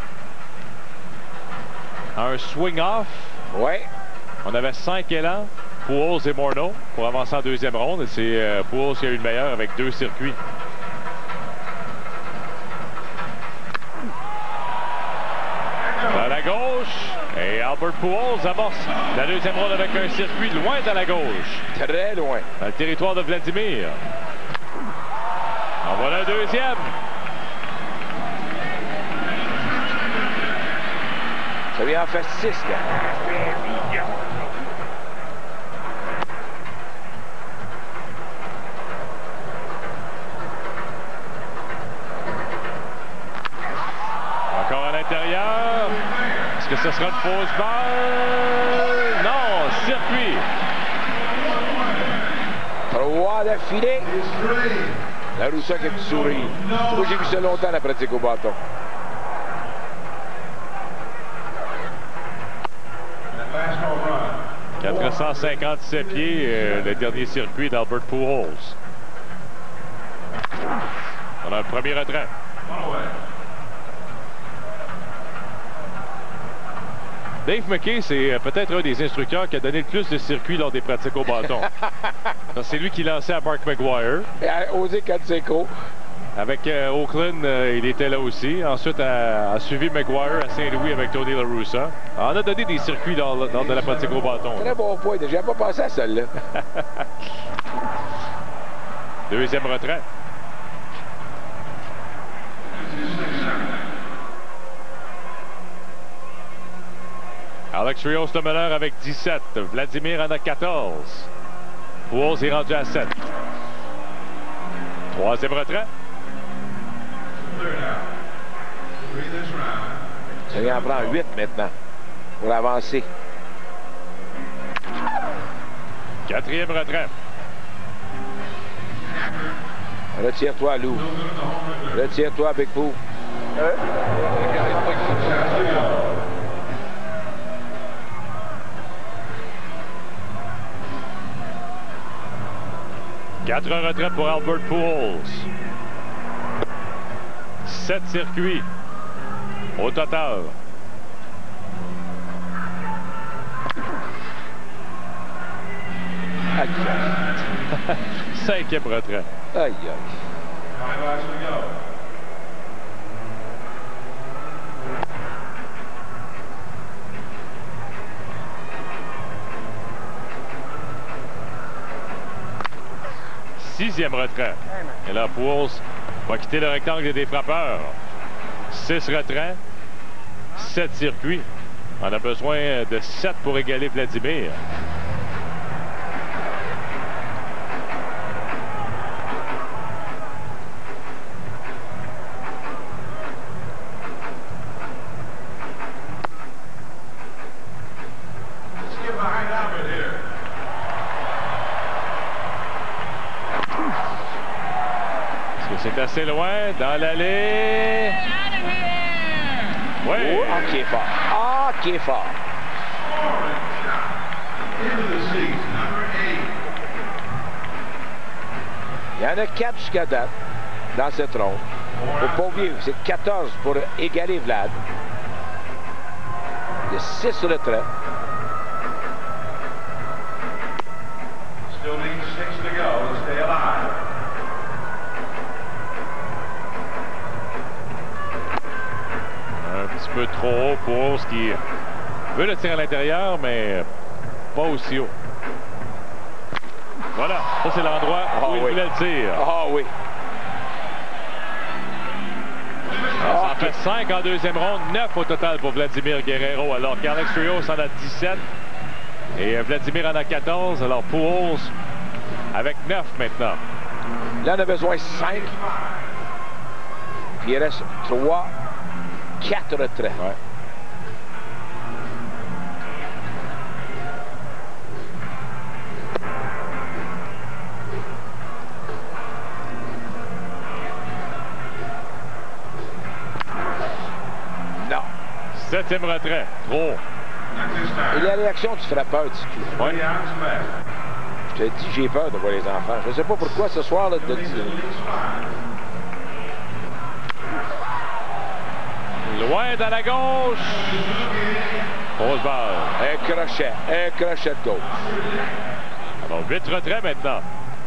à un swing-off. Ouais. On avait cinq élans, Pujols et Morneau, pour avancer en deuxième ronde. Et c'est euh, Pujols qui a eu le meilleur avec deux circuits. À la gauche, et Albert Pujols amorce la deuxième ronde avec un circuit loin de la gauche. Très loin. Dans le territoire de Vladimir. En voilà un deuxième. Ça lui en fait six, là. Encore à l'intérieur. Est-ce que ce sera une fausse balle? Non, circuit. Trois d'affilée. La Russa qui a un petit sourire. Moi, j'ai vu ça longtemps, la pratique au bâton. quatre cent cinquante-sept pieds, euh, le dernier circuit d'Albert Pujols. On a un premier retrait. Dave McKay, c'est peut-être un des instructeurs qui a donné le plus de circuits lors des pratiques au bâton. C'est lui qui lançait à Mark McGuire. Et à José Canseco. Avec euh, Oakland, euh, il était là aussi. Ensuite, a, a suivi McGuire à Saint-Louis avec Tony La Russa. On a donné des circuits lors, lors de la pratique au bâton. Très bon point. J'ai pas pensé à celle-là. Deuxième retrait. Alex Rios de meneur avec dix-sept. Vladimir en a quatorze. Pujols est rendu à sept. Troisième retrait. Ça vient en prendre huit maintenant pour avancer. Quatrième retrait. Retire-toi, Lou. Retire-toi, Big Pooh. Quatre retraits pour Albert Pujols. Sept circuits au total. Aïe, aïe. Cinquième retrait. Aïe, aïe. Sixième retrait. Et là, Pujols va quitter le rectangle des frappeurs. Six retraits, sept circuits. On a besoin de sept pour égaler Vladimir. C'est assez loin, dans l'allée. Oui. Oh, ah, qui est fort. Ah, qui est fort. Il y en a quatre jusqu'à date dans cette ronde. Faut pas oublier, c'est quatorze pour égaler Vlad. Il y a six retraits. Still need six to go to stay alive. Un petit peu trop haut pour ce qui veut le tirer à l'intérieur, mais pas aussi haut. Voilà, ça c'est l'endroit oh, où il oui. voulait le tir. Ah oh, oui. Ça en fait cinq en deuxième ronde, neuf au total pour Vladimir Guerrero, alors qu'Alex Rios en a dix-sept et Vladimir en a quatorze, alors Pujols avec neuf maintenant. Là, on a besoin de cinq. Puis il reste trois, quatre retraits. Ouais. Non. Septième retrait, trop. Et la réaction du frappeur, tu ouais. Je te dis, j'ai peur de voir les enfants. Je ne sais pas pourquoi ce soir, là, de dire. Loin dans la gauche. Grosse balle. Un crochet. Un crochet de gauche. Alors, huit retraits maintenant.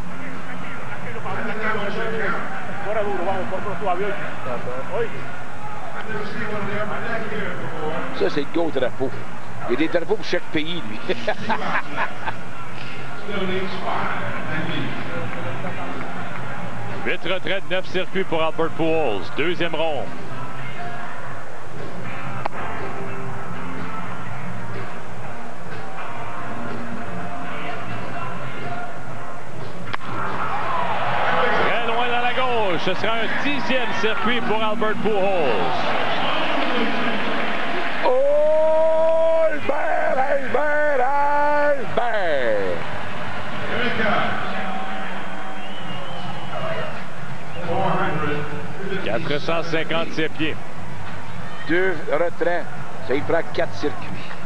Ça, c'est le gros drapeau. Il y a des drapeaux pour chaque pays, lui. huit retraits, neuf circuits pour Albert Pujols. Deuxième ronde. Très loin dans la gauche. Ce sera un dixième circuit pour Albert Pujols. Oh, Albert, Albert, Albert! quatre cent cinquante-sept pieds. Deux retraits. Ça y prend quatre circuits.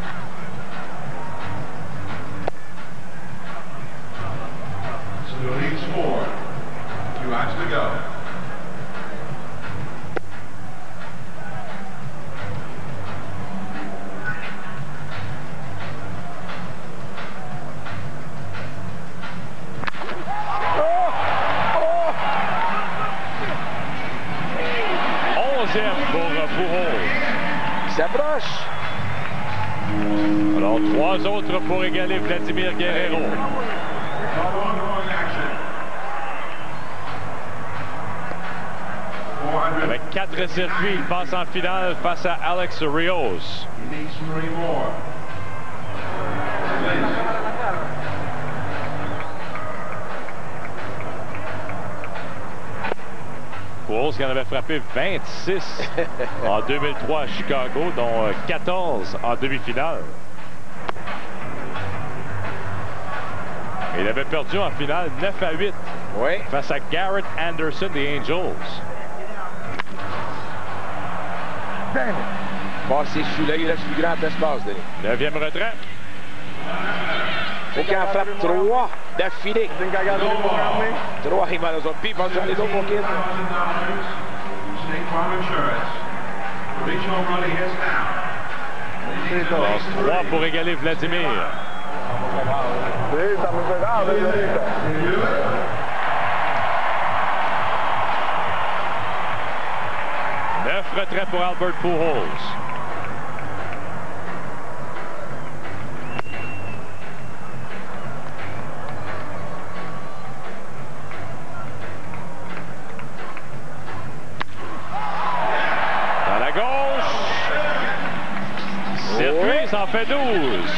So the lead's four. Two laps to go. Pour Pujols. Il s'approche. Alors, trois autres pour égaler Vladimir Guerrero. Avec quatre circuits, il passe en finale face à Alex Rios. Pujols qui en avait frappé vingt-six en deux mille trois à Chicago, dont quatorze en demi-finale. Il avait perdu en finale neuf à huit oui. face à Garrett Anderson des Angels. Passé sous l'œil, il reste plus grand espace, Denis. Neuvième retrait. Faut qu'il en frappe trois d'affilée. Trois, il m'a les autres. Puis, il va faire les autres pour Kid. Trois pour égaler Vladimir. Neuf retraits pour Albert Pujols. Ça en fait douze.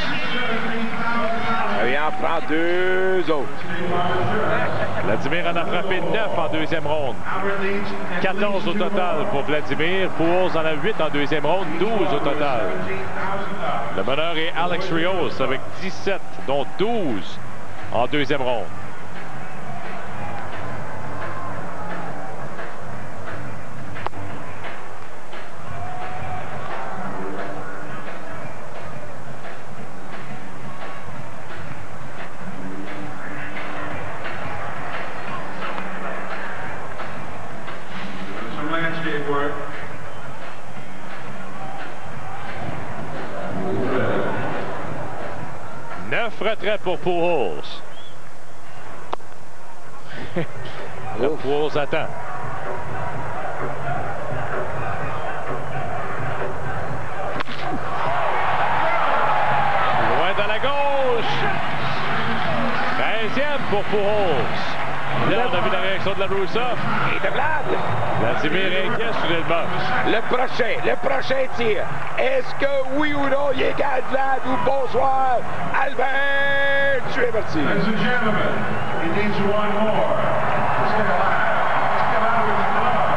Il en prend deux autres. Vladimir en a frappé neuf en deuxième ronde. quatorze au total pour Vladimir. Pujols en a huit en deuxième ronde. douze au total. Le meneur est Alex Rios avec dix-sept, dont douze en deuxième ronde. Neuf retraits pour Pujols. Le Pujols attend. Loin dans la gauche. treizième pour Pujols. Là, on a vu la réaction de la Russa. Et de Vlad. Vladimir inquiet soudainement. Le prochain, le prochain tir. Est-ce que oui ou non, il égale Vlad ou bonsoir, Albert? Tu es parti. Ladies and gentlemen, he needs one more. Let's get a Let's get out of the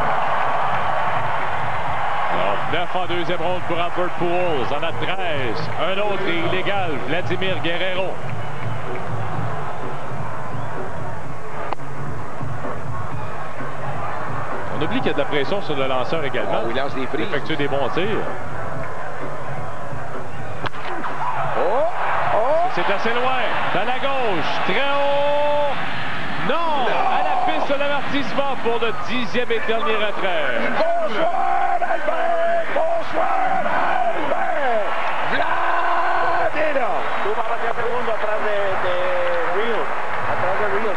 club. Alors, neuf en deuxième ronde pour Albert Pujols. En a treize. Un autre est illégal, Vladimir Guerrero. On oublie qu'il y a de la pression sur le lanceur également. Oh, il lance des prises. Il effectue des bons tirs. Oh! Oh! C'est assez loin. Dans la gauche. Très haut. Non! non. À la piste de l'avertissement pour le dixième et dernier retrait. Bonsoir, Albert! Bonsoir, Albert! Vlad est là! Tú vas a batear segundo atrás de, de Rio. Atrás de Rio.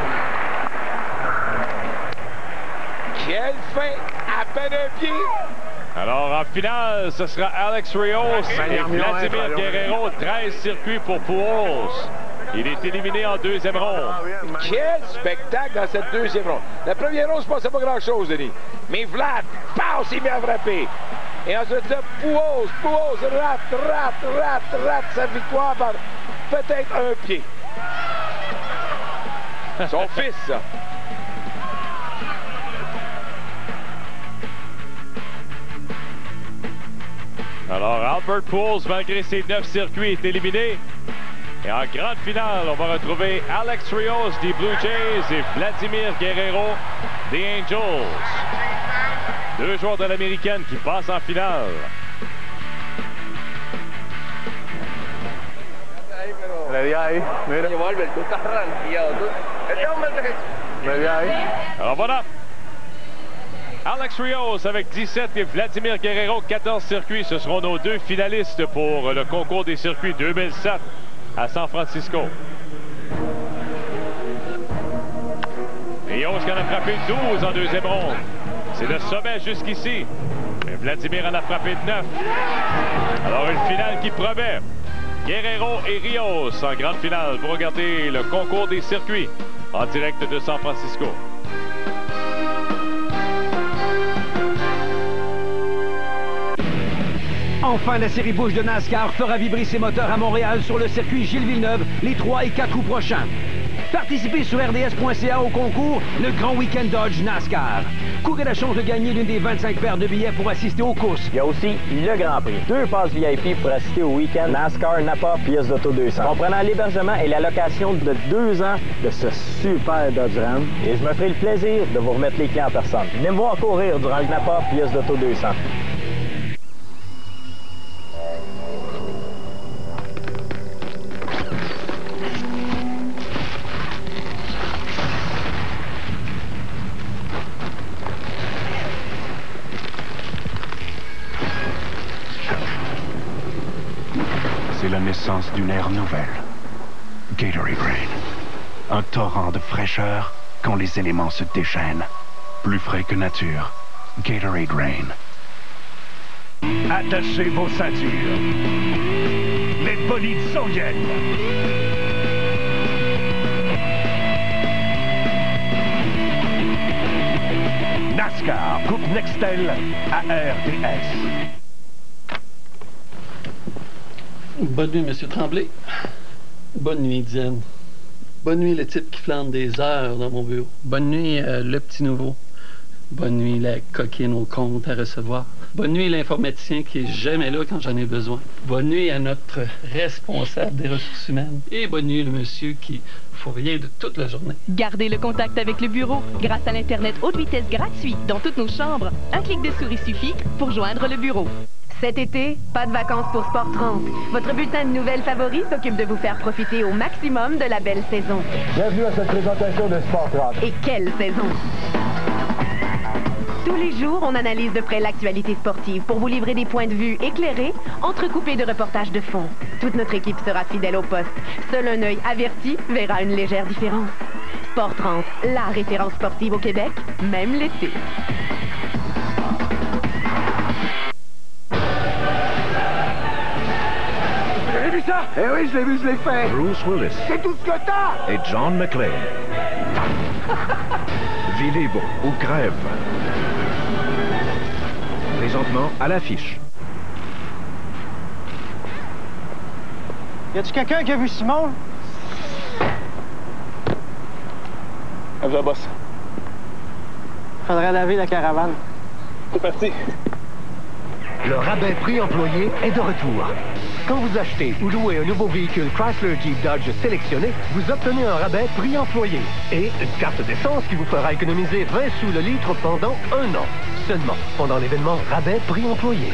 Quelle fin à peine un pied! Alors, en finale, ce sera Alex Rios et Vladimir Guerrero. treize circuits pour Pujols. Il est éliminé en deuxième ronde. Quel spectacle dans cette deuxième ronde. La première ronde, je pensais pas grand-chose, Denis. Mais Vlad, passe, il met frappé. Et ensuite, là, Pujols, Pujols, rate, rate, rate, rate sa victoire par peut-être un pied. Son fils, ça. Alors, Albert Pujols, malgré ses neuf circuits, est éliminé. Et en grande finale, on va retrouver Alex Rios des Blue Jays et Vladimir Guerrero des Angels. Deux joueurs de l'américaine qui passent en finale. Me di ahí, mira. Tú estás ranqueado. Este hombre que... Me di ahí. Alors voilà. Alex Rios avec dix-sept et Vladimir Guerrero, quatorze circuits. Ce seront nos deux finalistes pour le concours des circuits deux mille sept à San Francisco. Rios qui en a frappé douze en deuxième ronde. C'est le sommet jusqu'ici. Mais Vladimir en a frappé neuf. Alors une finale qui promet. Guerrero et Rios en grande finale pour regarder le concours des circuits en direct de San Francisco. Enfin, la série Busch de NASCAR fera vibrer ses moteurs à Montréal sur le circuit Gilles Villeneuve les trois et quatre août prochains. Participez sur R D S point C A au concours Le Grand Week-end Dodge NASCAR. Courez la chance de gagner l'une des vingt-cinq paires de billets pour assister aux courses. Il y a aussi le Grand Prix. Deux passes V I P pour assister au week-end NASCAR Napa pièces d'auto deux cents. Comprenant l'hébergement et la location de deux ans de ce super Dodge Ram. Et je me ferai le plaisir de vous remettre les clés en personne. Venez me voir courir durant le Napa pièces d'auto deux cents. C'est la naissance d'une ère nouvelle. Gatorade Rain. Un torrent de fraîcheur quand les éléments se déchaînent. Plus frais que nature. Gatorade Rain. Attachez vos ceintures. Les bolides s'en viennent. NASCAR Coupe Nextel à R D S. Bonne nuit, Monsieur Tremblay. Bonne nuit, Diane. Bonne nuit, le type qui flâne des heures dans mon bureau. Bonne nuit, euh, le petit nouveau. Bonne nuit, la coquine au compte à recevoir. Bonne nuit, l'informaticien qui est jamais là quand j'en ai besoin. Bonne nuit à notre responsable des ressources humaines. Et bonne nuit, le monsieur qui faut rien de toute la journée. Gardez le contact avec le bureau grâce à l'Internet haute vitesse gratuit dans toutes nos chambres. Un clic de souris suffit pour joindre le bureau. Cet été, pas de vacances pour Sport trente. Votre bulletin de nouvelles favoris s'occupe de vous faire profiter au maximum de la belle saison. Bienvenue à cette présentation de Sport trente. Et quelle saison! Tous les jours, on analyse de près l'actualité sportive pour vous livrer des points de vue éclairés, entrecoupés de reportages de fond. Toute notre équipe sera fidèle au poste. Seul un œil averti verra une légère différence. Sport trente, la référence sportive au Québec, même l'été. Vous avez vu ça? Eh oui, je l'ai vu, je l'ai fait. Bruce Willis C'est tout ce que t'as! et John McClane. Vie libre ou crève. Présentement à l'affiche. Y a-tu quelqu'un qui a vu Simon? Elle va boss. Faudrait laver la caravane. C'est parti. Le rabais prix employé est de retour. Quand vous achetez ou louez un nouveau véhicule Chrysler Jeep Dodge sélectionné, vous obtenez un rabais prix employé et une carte d'essence qui vous fera économiser vingt sous le litre pendant un an. Seulement pendant l'événement rabais prix employé.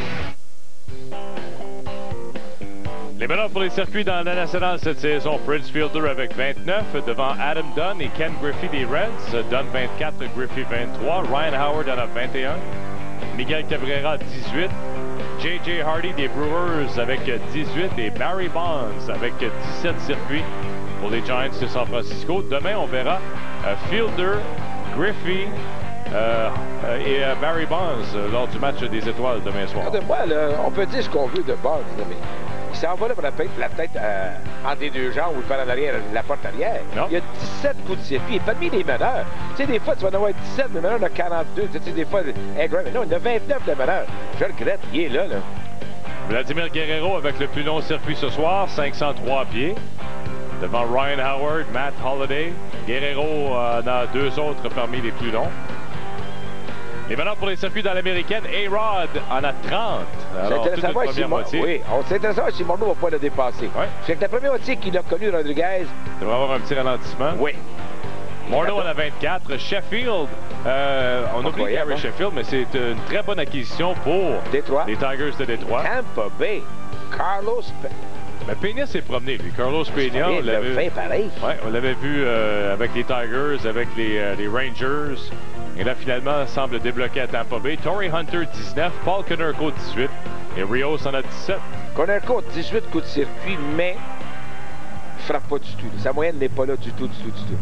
Les meneurs pour les circuits dans la nationale cette saison, Prince Fielder avec vingt-neuf, devant Adam Dunn et Ken Griffey des Reds. Dunn vingt-quatre, Griffey vingt-trois, Ryan Howard en a vingt et un, Miguel Cabrera dix-huit, J J Hardy des Brewers avec dix-huit et Barry Bonds avec dix-sept circuits pour les Giants de San Francisco. Demain, on verra euh, Fielder, Griffey euh, euh, et euh, Barry Bonds euh, lors du match des étoiles demain soir. Regardez-moi, là, on peut dire ce qu'on veut de Bonds, là, mais il s'en va là pour la tête, la tête euh, entre les deux jambes ou le par en arrière, la porte arrière. Non. Il y a dix-sept coups de circuit. Il est parmi les meneurs. Tu sais, des fois, tu vas en avoir dix-sept, mais meneurs, il y en a quarante-deux. Tu sais, des fois, hey, Graham, non, il y en a vingt-neuf de meneurs. Je regrette, il est là, là. Vladimir Guerrero avec le plus long circuit ce soir, cinq cent trois pieds. Devant Ryan Howard, Matt Holliday. Guerrero en a deux autres parmi les plus longs. Les meneurs pour les circuits dans l'américaine, A-Rod en a trente. Alors, toute une première si moitié. Oui, c'est intéressant si Morneau va pas le dépasser. Ouais. C'est que la première moitié qu'il a connue, Rodriguez... Il va avoir un petit ralentissement. Oui. Morneau en a vingt-quatre. Sheffield, euh, on oublie Gary Sheffield, mais c'est une très bonne acquisition pour Détroit. les Tigers de Détroit. Tampa Bay. Carlos Pe... Mais Peña s'est promené, lui. Carlos Peña, on l'avait pareil. Ouais, on l'avait vu euh, avec les Tigers, avec les, euh, les Rangers. Et là, finalement, semble débloquer à Tampa Bay. Torrey Hunter, dix-neuf. Paul Konerko, dix-huit. Et Rios en a dix-sept. Konerko, dix-huit coups de circuit, mais il frappe pas du tout. Sa moyenne n'est pas là du tout, du tout, du tout.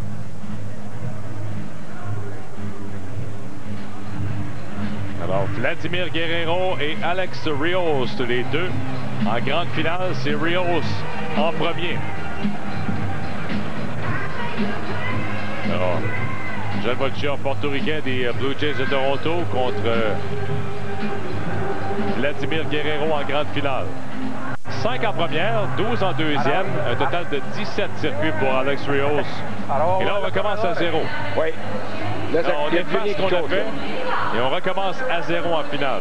Alors, Vladimir Guerrero et Alex Rios, les deux. En grande finale, c'est Rios en premier. Alors, John Boccia, portoricain des Blue Jays de Toronto contre euh, Vladimir Guerrero en grande finale. cinq en première, douze en deuxième, un total de dix-sept circuits pour Alex Rios. Et là, on recommence à zéro. Oui. Là, Alors, on efface ce qu'on a fait et on recommence à zéro en finale.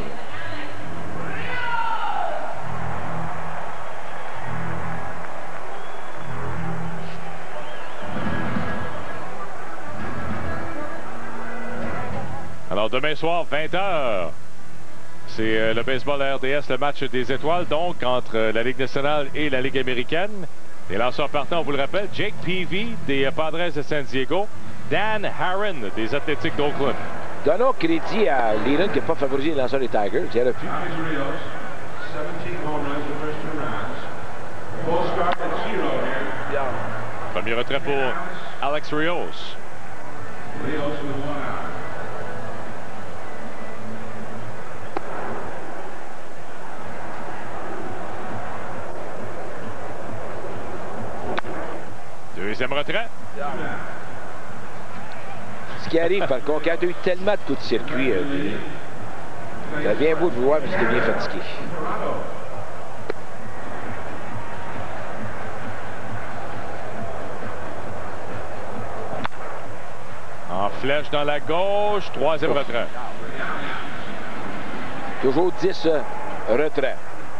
Alors, demain soir, vingt heures, c'est euh, le baseball R D S, le match des étoiles, donc, entre euh, la Ligue nationale et la Ligue américaine. Les lanceurs partants, on vous le rappelle, Jake Peavy des euh, Padres de San Diego, Dan Harron des Athletics d'Oakland. Donnons crédit à Leland qui n'a pas favorisé les lanceurs des Tigers. Il y aurait pu. Premier retrait pour Alex Rios. Deuxième retrait. Ce qui arrive, par contre, quand tu as eu tellement de coups de circuit, euh, ça vient beau de voir, mais tu deviens fatigué. En flèche dans la gauche, troisième retrait. Toujours dix euh, retraits.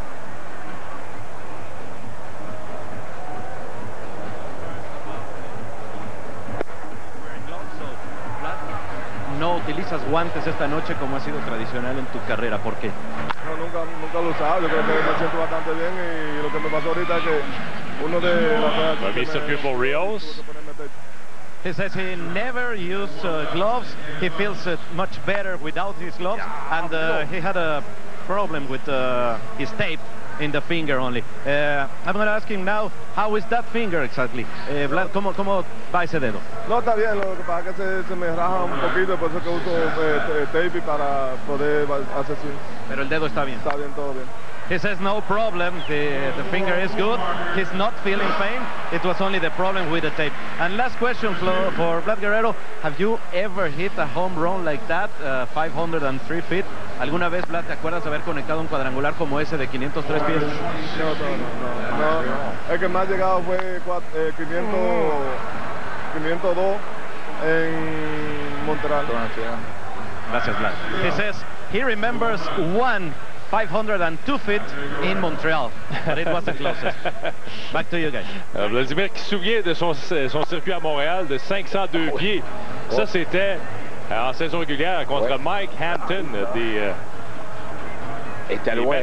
No utilizas guantes esta noche como ha sido tradicional en tu carrera. ¿Por qué? No, nunca, nunca lo he usado. Yo creo que me siento bastante bien y lo que me pasó ahorita es que uno de las Premier circuit pour Rios. He says he never used uh, gloves. He feels uh, much better without his gloves, and uh, he had a problem with uh, his tape in the finger only. Uh, I'm going to ask him now, how is that finger exactly? Uh, Vlad, ¿cómo, ¿Cómo va ese dedo? No, está bien, lo que pasa es que se, se me raja un poquito, por eso que uso eh, tape para poder hacer swing. Pero el dedo está bien. Está bien, todo bien. He says no problem, the, the finger is good, he's not feeling pain, it was only the problem with the tape. And last question for, for Vlad Guerrero, have you ever hit a home run like that, uh, five hundred three feet? ¿Alguna vez, Vlad, te acuerdas de haber conectado un cuadrangular como ese de quinientos tres pies? No, no, no, no. El que más llegado fue eh, quinientos, quinientos dos en Montreal. Gracias, Vlad. He says he remembers one five hundred two feet in Montreal, but it was the closest. Back to you guys. Euh, Vladimir qui se souvient de son, son circuit à Montréal de cinq cent deux oh. pieds. Oh. Ça, c'était euh, en saison régulière contre ouais. Mike Hampton des euh, Et t'es loin.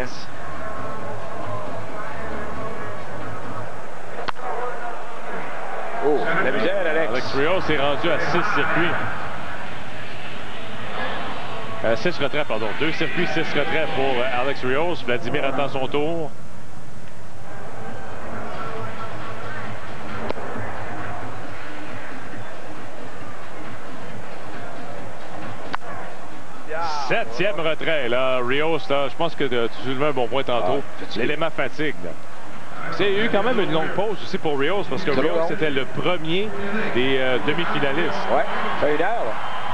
Oh, la misère, Alex. Alex Rios est rendu à six circuits. Euh, six retraits, pardon. Deux circuits, six retraits pour euh, Alex Rios. Vladimir attend son tour. Septième retrait, là. Rios, là, je pense que tu soulevais un bon point tantôt. Ah, l'élément fatigue, là. C'est eu quand même une longue pause aussi pour Rios, parce que Rios, c'était le premier des euh, demi-finalistes. Ouais, fait une heure, là.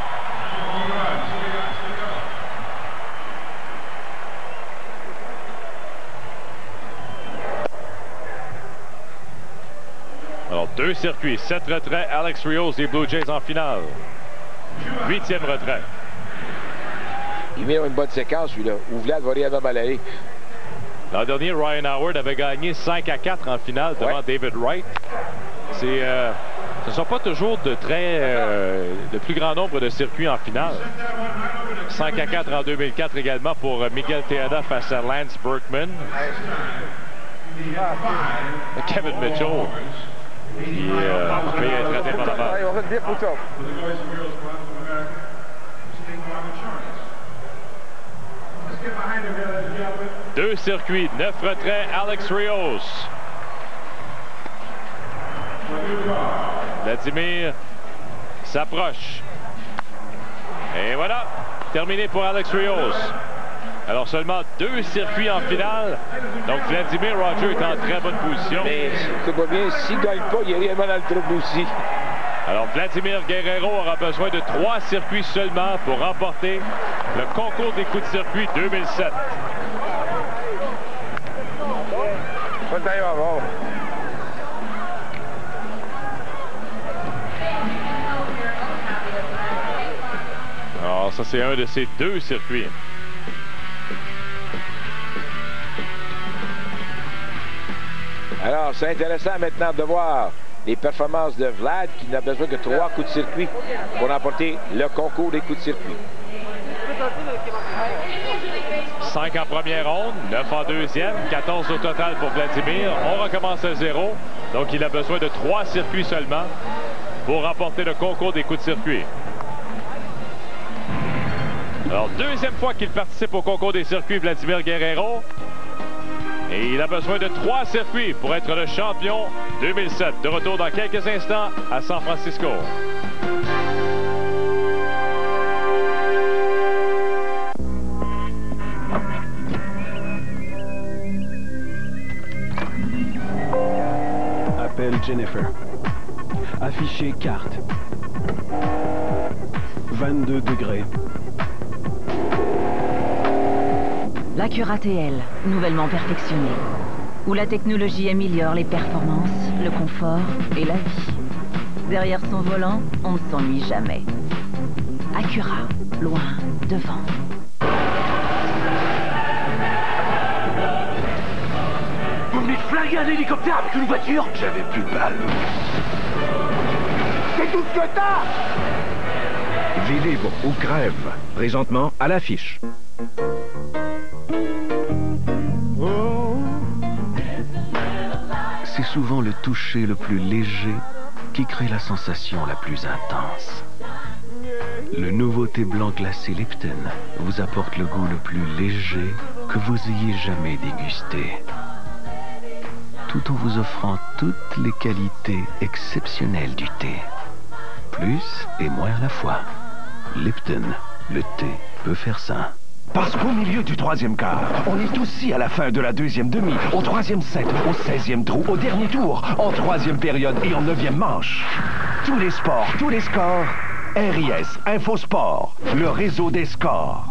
Alors, deux circuits, sept retraits, Alex Rios des Blue Jays en finale. Huitième retrait. Il met une bonne séquence, lui-là, où Vlad va réellement mal aller. L'an dernier, Ryan Howard avait gagné cinq à quatre en finale devant ouais. David Wright. C'est euh, Ce ne sont pas toujours de très euh, de plus grand nombre de circuits en finale. cinq à quatre en deux mille quatre également pour Miguel Tejada face à Lance Berkman. Kevin Mitchell qui euh, peut être raté par la balle. Deux circuits, neuf retraits, Alex Rios. Vladimir s'approche. Et voilà, terminé pour Alex Rios. Alors seulement deux circuits en finale. Donc Vladimir Roger est en très bonne position. Mais c'est pas bien, s'il ne gagne pas, il est réellement dans le trouble aussi. Alors Vladimir Guerrero aura besoin de trois circuits seulement pour remporter le concours des coups de circuit deux mille sept. Alors ça c'est un de ces deux circuits. Alors c'est intéressant maintenant de voir les performances de Vlad qui n'a besoin que trois coups de circuit pour remporter le concours des coups de circuit. cinq en première ronde, neuf en deuxième, quatorze au total pour Vladimir. On recommence à zéro. Donc il a besoin de trois circuits seulement pour remporter le concours des coups de circuit. Alors deuxième fois qu'il participe au concours des circuits, Vladimir Guerrero. Et il a besoin de trois circuits pour être le champion deux mille sept. De retour dans quelques instants à San Francisco. Appelle Jennifer. Afficher carte. vingt-deux degrés. L'Acura T L, nouvellement perfectionnée, où la technologie améliore les performances, le confort et la vie. Derrière son volant, on ne s'ennuie jamais. Acura, loin, devant. Vous venez de flinguer un hélicoptère avec une voiture? J'avais plus de balles. C'est tout ce que t'as! Vie libre ou crève, présentement à l'affiche. C'est souvent le toucher le plus léger qui crée la sensation la plus intense. Le nouveau thé blanc glacé Lipton vous apporte le goût le plus léger que vous ayez jamais dégusté, tout en vous offrant toutes les qualités exceptionnelles du thé. Plus et moins à la fois. Lipton, le thé peut faire ça. Parce qu'au milieu du troisième quart, on est aussi à la fin de la deuxième demi, au troisième set, au seizième trou, au dernier tour, en troisième période et en neuvième manche. Tous les sports, tous les scores, R I S Infosport, le réseau des scores.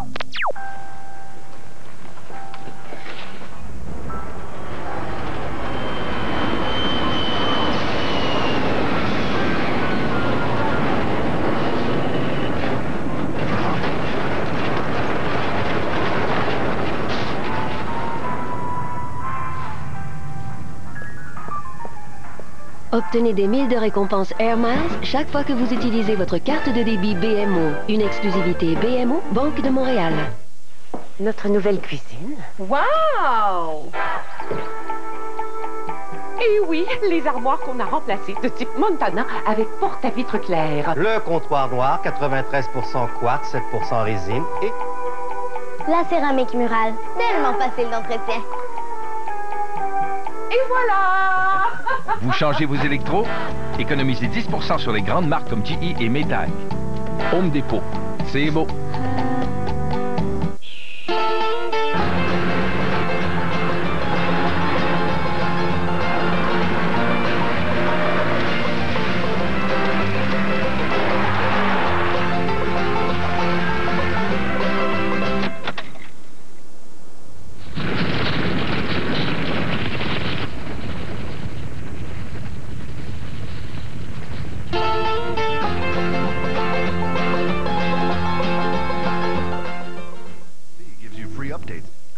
Obtenez des milles de récompense Air Miles chaque fois que vous utilisez votre carte de débit B M O. Une exclusivité B M O, Banque de Montréal. Notre nouvelle cuisine. Wow! Et oui, les armoires qu'on a remplacées de type Montana avec porte-à-vitres clair. Le comptoir noir, quatre-vingt-treize pour cent quartz, sept pour cent résine et... La céramique murale, tellement facile d'entretien. Et voilà! Vous changez vos électros? Économisez dix pour cent sur les grandes marques comme G E et Maytag. Home Depot, c'est beau.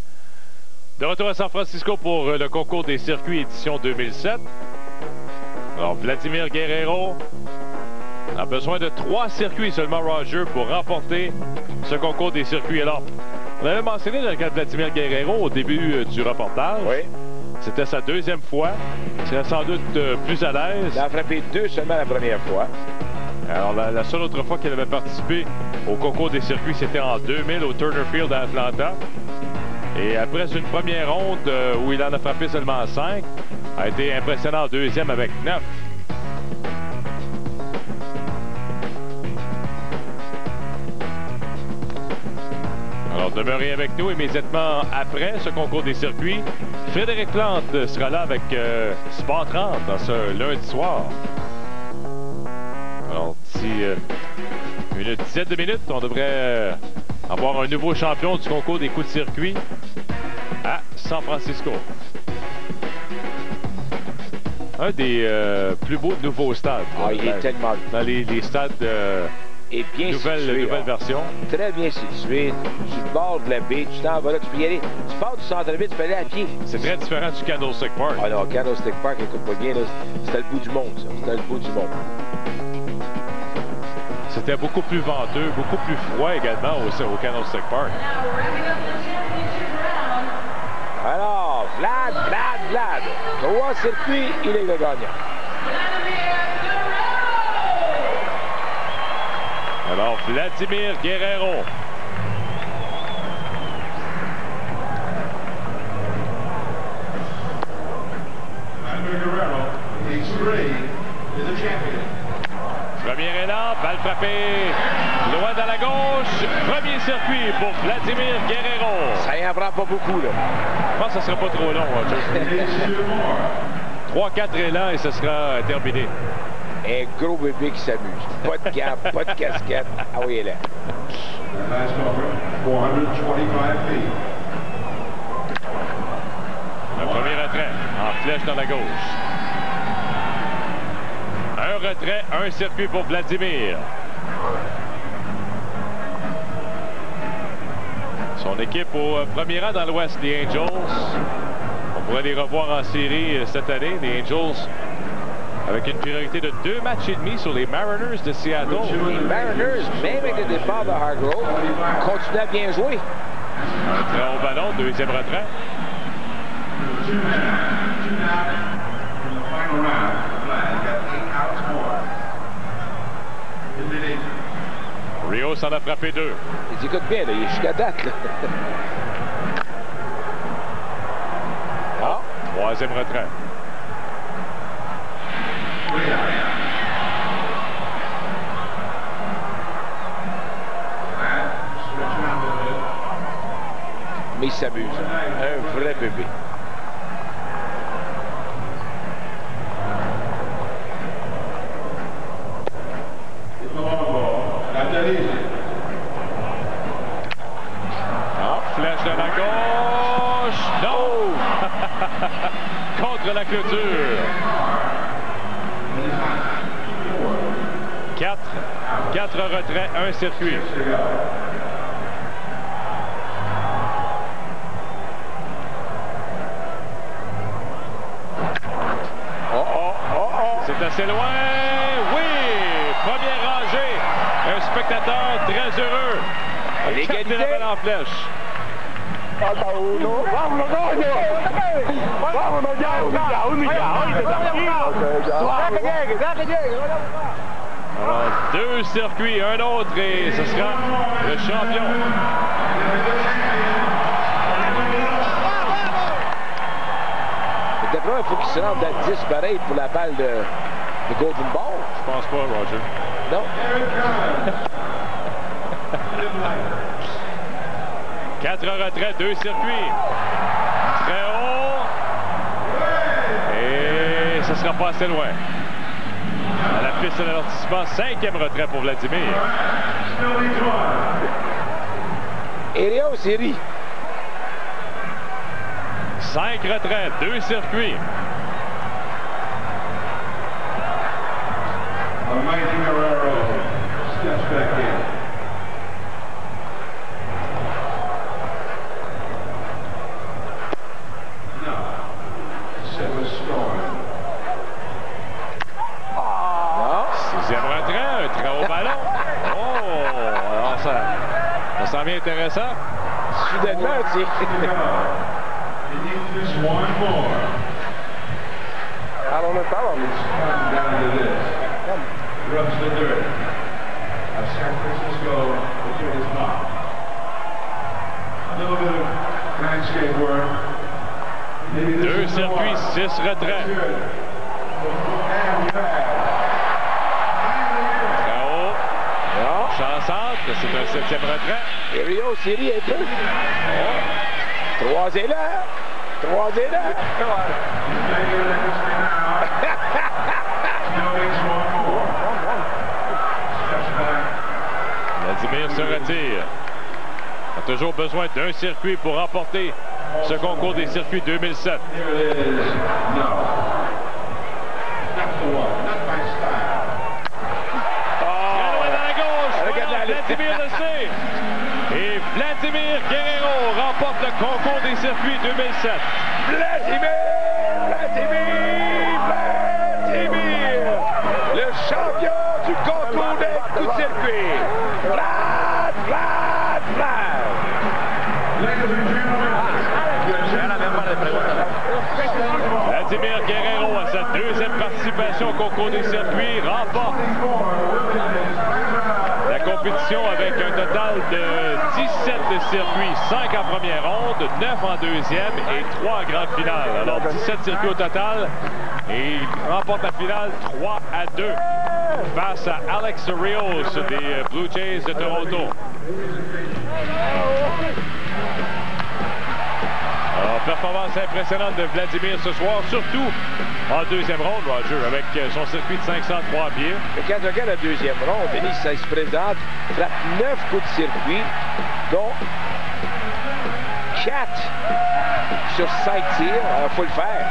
De retour à San Francisco pour le concours des circuits édition deux mille sept. Alors, Vladimir Guerrero a besoin de trois circuits seulement, Roger, pour remporter ce concours des circuits. Alors, on avait mentionné le cas de Vladimir Guerrero au début euh, du reportage. Oui. C'était sa deuxième fois. Il serait sans doute euh, plus à l'aise. Il a frappé deux seulement la première fois. Alors, la, la seule autre fois qu'il avait participé au concours des circuits, c'était en deux mille au Turner Field à Atlanta. Et après une première ronde euh, où il en a frappé seulement cinq, a été impressionnant en deuxième avec neuf. Alors, demeurez avec nous immédiatement après ce concours des circuits. Frédéric Plante sera là avec euh, Spa trente dans ce lundi soir. Alors, d'ici euh, une dizaine de minutes, on devrait euh, avoir un nouveau champion du concours des coups de circuit à San Francisco. Un des euh, plus beaux nouveaux stades. Ah, il est tellement... Dans les, les stades euh, Et bien nouvelle, situé, nouvelle hein. version. Très bien situé, sur le bord de la baie, tu t'en vas là, tu peux y aller. Tu pars du centre-ville, tu peux aller à pied. C'est très différent du Candlestick Park. Ah non, Candlestick Park, écoute pas bien, là, c'était le bout du monde, ça. C'était le bout du monde. C'était beaucoup plus venteux, beaucoup plus froid également au, au Candlestick Park. Alors, Vlad, Vlad, Vlad. Trois circuits, il est le gagnant. Alors, Vladimir Guerrero. Vladimir Guerrero, he's three, is the champion. Premier élan, balle frappée, loin dans la gauche. Premier circuit pour Vladimir Guerrero. Ça y en prend pas beaucoup, là. Je pense que ça sera pas trop long, Roger. trois quatre élans et ce sera terminé. Un gros bébé qui s'amuse. Pas de cap, pas de casquette. Ah oui, elle est là. Last over, four hundred twenty-five feet. Le premier retrait en flèche dans la gauche. Un retrait, un circuit pour Vladimir. Son équipe au premier rang dans l'Ouest, les Angels. On pourrait les revoir en série cette année. Les Angels avec une priorité de deux matchs et demi sur les Mariners de Seattle. Les Mariners, même avec le départ de Hargrove, continuent à bien jouer. Un très haut ballon, deuxième retrait. Rios en a frappé deux. Il écoute bien, là, il est jusqu'à date. Là. Ah, troisième retrait. Mais il s'amuse. Un vrai bébé. Ah, flèche de la gauche. Non! Contre la clôture. Quatre. Quatre retraits, un circuit. Oh, oh, oh, oh. C'est assez loin. Oui! Première rangée. Un spectateur très heureux. L'égalité. La balle en flèche. Alors, deux circuits, un autre et ce sera le champion. D'après moi, il faut qu'il se rende à dix pareil pour la balle de, de Golden Ball. Je pense pas, Roger. Non. Quatre retraits, deux circuits. Très haut. Et ce sera pas assez loin. À la piste de l'avertissement, cinquième retrait pour Vladimir. Et Léo, c'est ri. Cinq retraits, deux circuits. Vladimir Guerrero steps back in. No. Set was scoring. devient intéressant. Soudainement, tu sais. Parlons de parole. San Francisco, between his mouth. A little bit of landscape work. Deux circuits, six retraits. K O. Chansante, c'est un septième retrait. Et Rio série un peu. Oh. Trois est là. Trois est là. Vladimir se retire. On a toujours besoin d'un circuit pour remporter ce concours des circuits deux mille sept. Vladimir le sait. Et Vladimir Guerrero remporte le concours des circuits deux mille sept. Vladimir! Vladimir! Vladimir! Le champion du concours des coups de circuit. Vlad! Vlad! Vlad! Vladimir Guerrero, à sa deuxième participation au concours des circuits, remporte la compétition avec un total de dix-sept de circuits, cinq en première ronde, neuf en deuxième et trois en grande finale. Alors dix-sept circuits au total et il remporte la finale trois à deux face à Alex Rios des Blue Jays de Toronto. Alors, performance impressionnante de Vladimir ce soir, surtout en deuxième ronde, Roger, avec son circuit de cinq cent trois pieds. Mais quand on regarde la deuxième ronde, Denis, ça se présente, frappe neuf coups de circuit, dont quatre sur cinq tirs. Il faut le faire.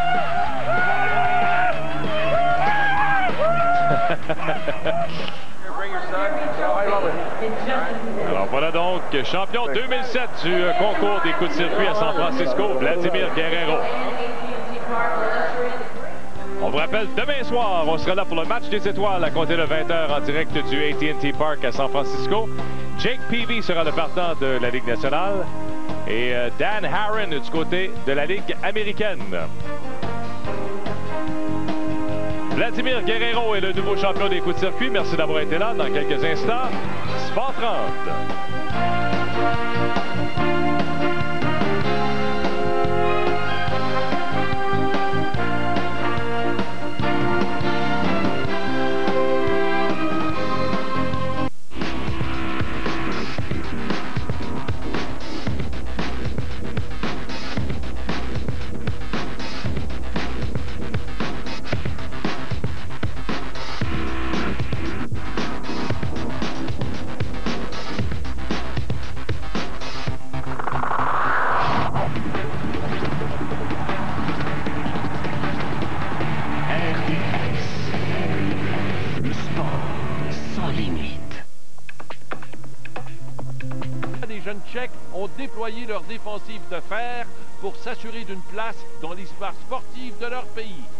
Alors voilà donc champion deux mille sept du concours des coups de circuit à San Francisco, Vladimir Guerrero. On vous rappelle, demain soir, on sera là pour le match des étoiles à compter de vingt heures en direct du A T and T Park à San Francisco. Jake Peavy sera le partant de la Ligue nationale et Dan Harron du côté de la Ligue américaine. Vladimir Guerrero est le nouveau champion des coups de circuit. Merci d'avoir été là. Dans quelques instants, Sport trente. Ont déployé leur défensive de fer pour s'assurer d'une place dans l'histoire sportive de leur pays.